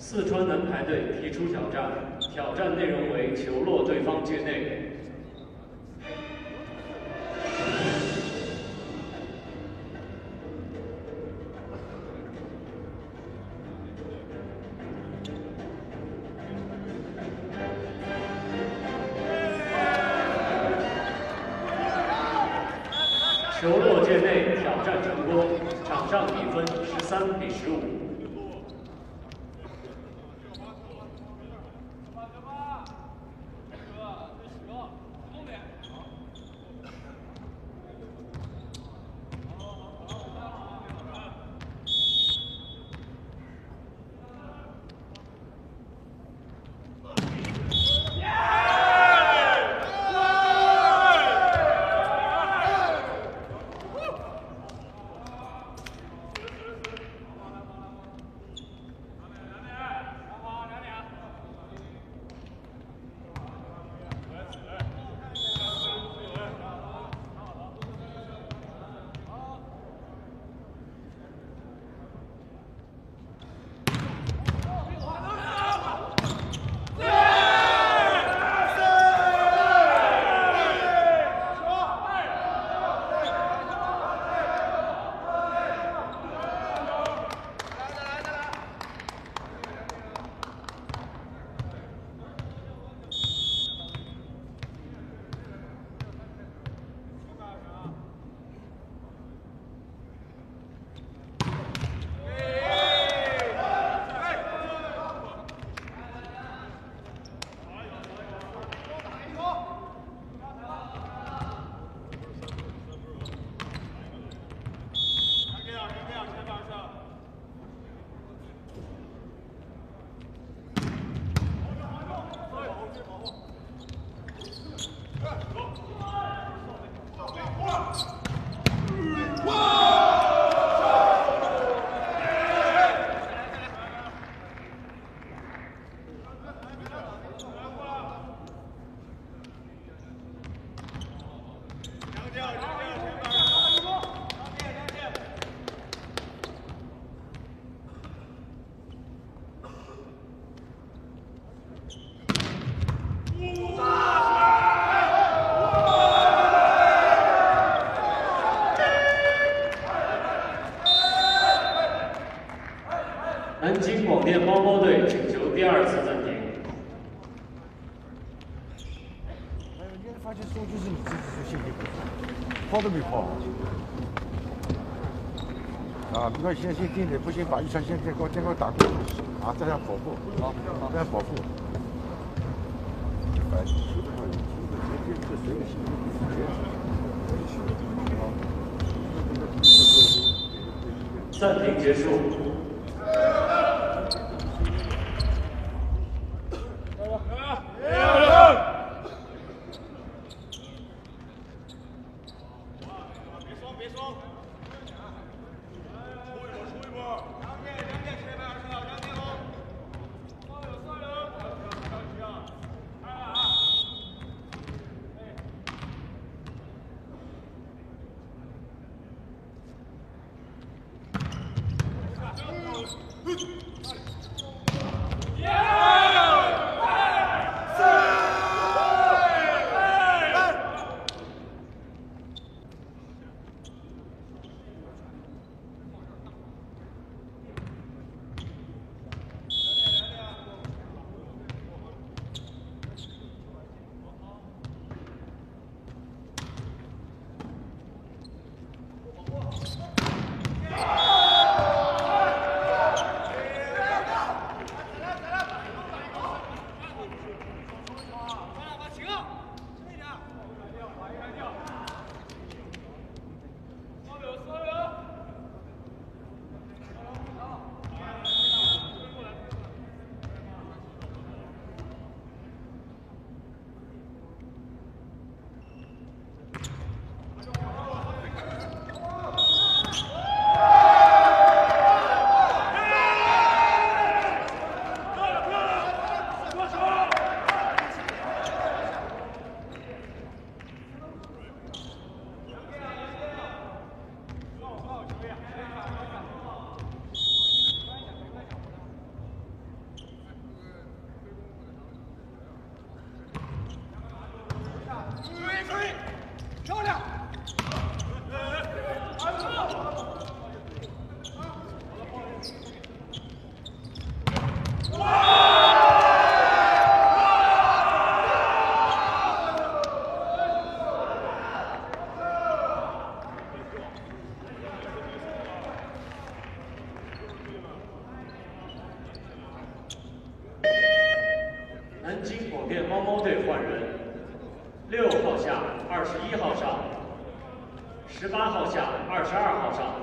四川男排队提出挑战，挑战内容为球落对方界内。 球落界内，挑战成功，场上比分十三比十五。南京广电猫猫队请求第二次暂停。 哎，你发现数据是你自己是信息不足，跑都没跑。啊，你看先先定的，不行把一场先先给我先给我打过，啊，再让保护，啊，再让保护。反正球上有这个这谁有信息不足？ 暂停结束。 上猫猫队换人，六号下二十一号上，十八号下二十二号上。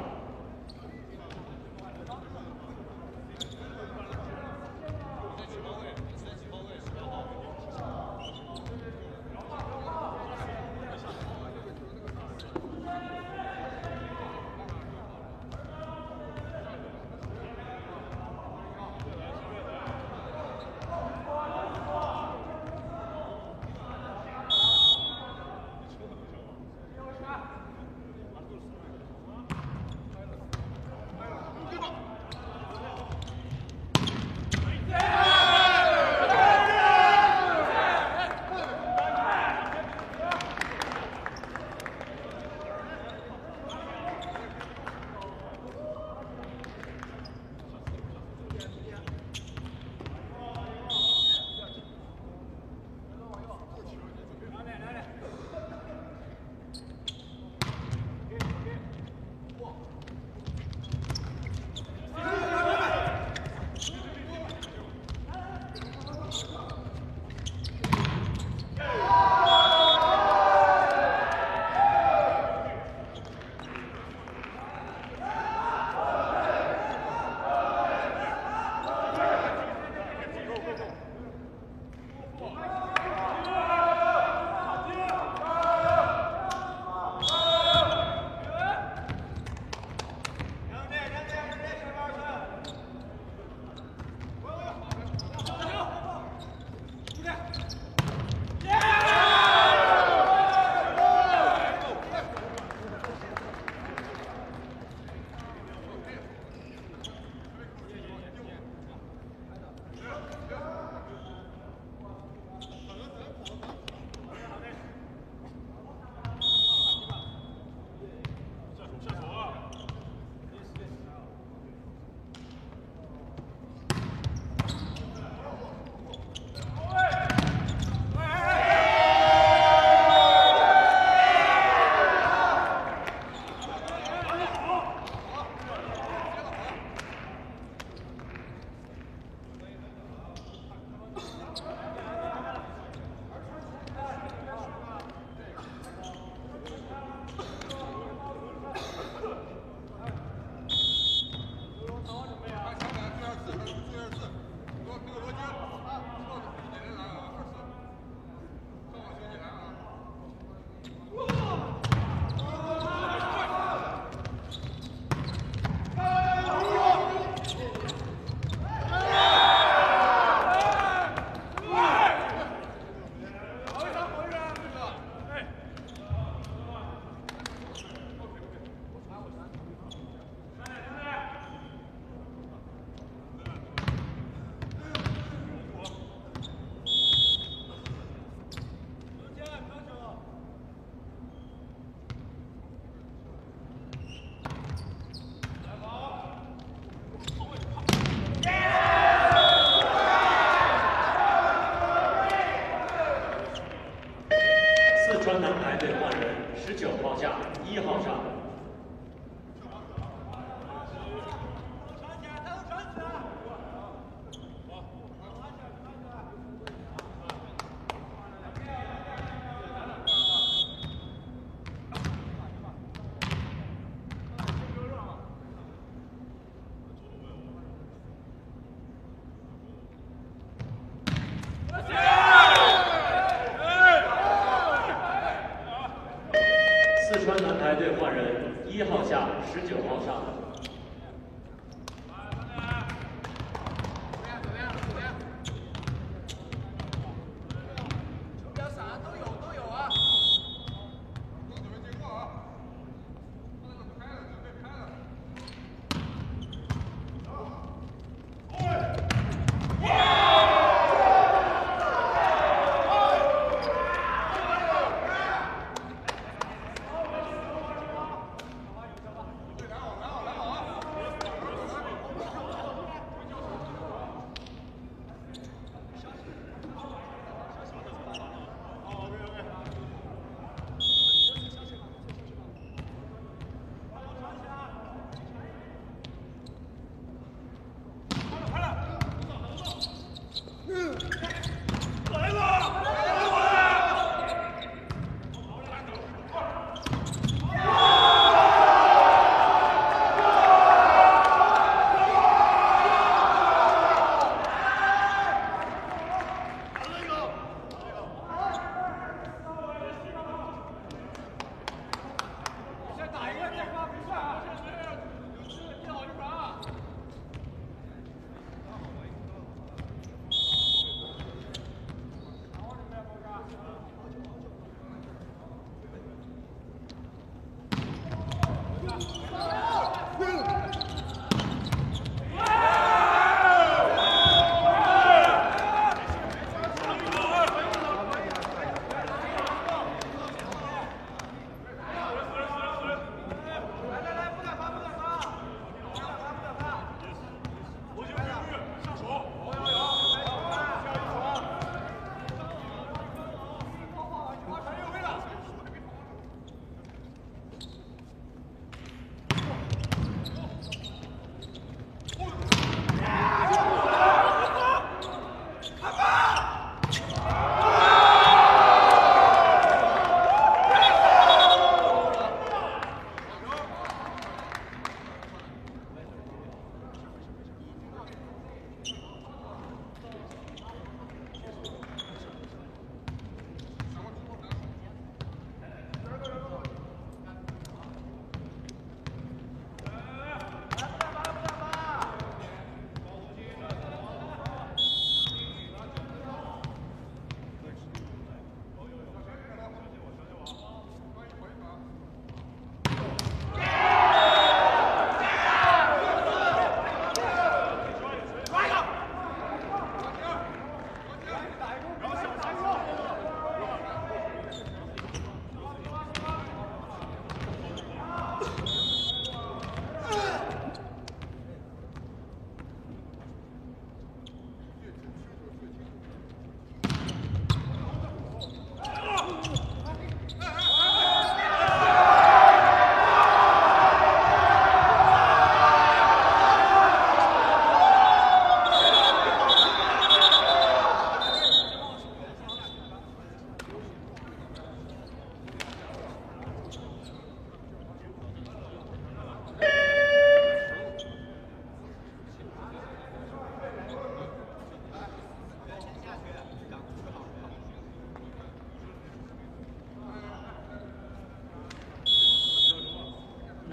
四川男排队换人，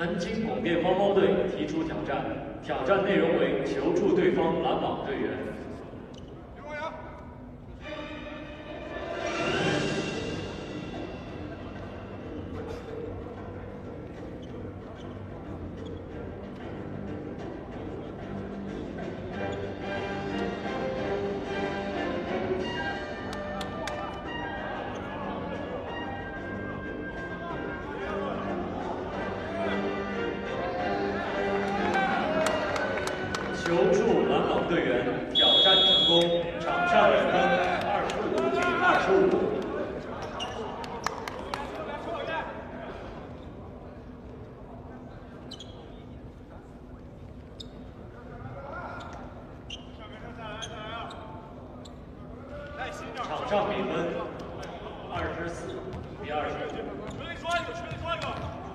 南京广电花猫队提出挑战，挑战内容为求助对方拦网队员。 求助拦网队员挑战成功，场上比分二十五比二十五。场上比分二十四比二十五。 球队抓一个，球队抓一个。